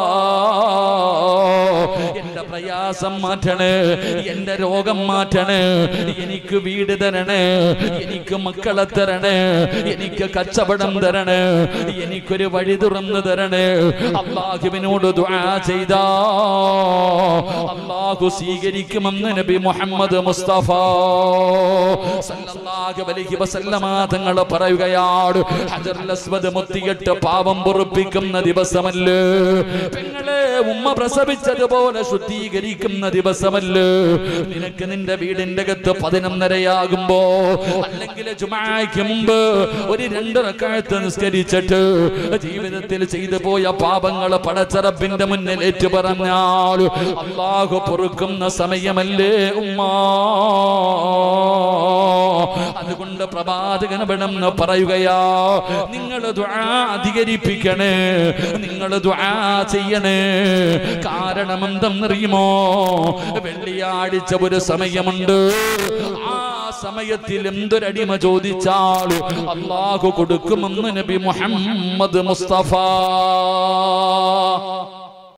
എന്റെ പ്രയാസം മാറ്റണേ, എന്റെ രോഗം മാറ്റണേ, എനിക്ക് വീട് തരണേ, എനിക്ക് മക്കളെ തരണേ, എനിക്ക് കച്ചവടം തരണേ, എനിക്കൊരു വഴി തുറന്നു തരണേ. അല്ലാഹുവിനോട് ദുആ ചെയ്താ അല്ലാഹു സ്വീകരിക്കുമെന്ന് നബി മുഹമ്മദ് മുസ്തഫ സല്ലല്ലാഹു അലൈഹി വസല്ലമ തങ്ങൾ പറയുകയാണ്. ഹജറുൽ അസ്വദ് മുത്തിയിട്ട് പാപം പൊറുപ്പിക്കുന്ന ദിവസമല്ലേ പെങ്ങളെ? ഉമ്മ പ്രസവിച്ചതുപോലെ ശുദ്ധീകരിക്കുന്ന ദിവസമല്ലേ? നിനക്ക് നിന്റെ വീടിന്റെ അകത്ത് പതിനൊന്നരയാകുമ്പോ അല്ലെങ്കിൽ ജുമാഅയ്ക്ക് മുമ്പ് ഒരു രണ്ട് റക്അത്ത് നിസ്കരിച്ചിട്ട് ജീവിതത്തിൽ ചെയ്തു പോയ പാപങ്ങൾ പടച്ചറബിന്റെ മുന്നിൽ ഏറ്റു പറഞ്ഞാൽ അല്ലാഹു പൊറുക്കുന്ന സമയമല്ലേ ഉമ്മ? അതുകൊണ്ട് പ്രവാചകൻ ഇവിടെന്ന് പറയുകയാ, നിങ്ങൾ ദുആ അധികരിപ്പിക്കണേ, നിങ്ങൾ ദുആ ചെയ്യണേ. കാരണം എന്തെന്നറിയുമോ? വെള്ളിയാഴ്ച ഒരു സമയമുണ്ട്, ആ സമയത്തിൽ എന്തൊരടിമ ചോദിച്ചാൽ അല്ലാഹു കൊടുക്കുമെന്ന് നബി മുഹമ്മദ് മുസ്തഫ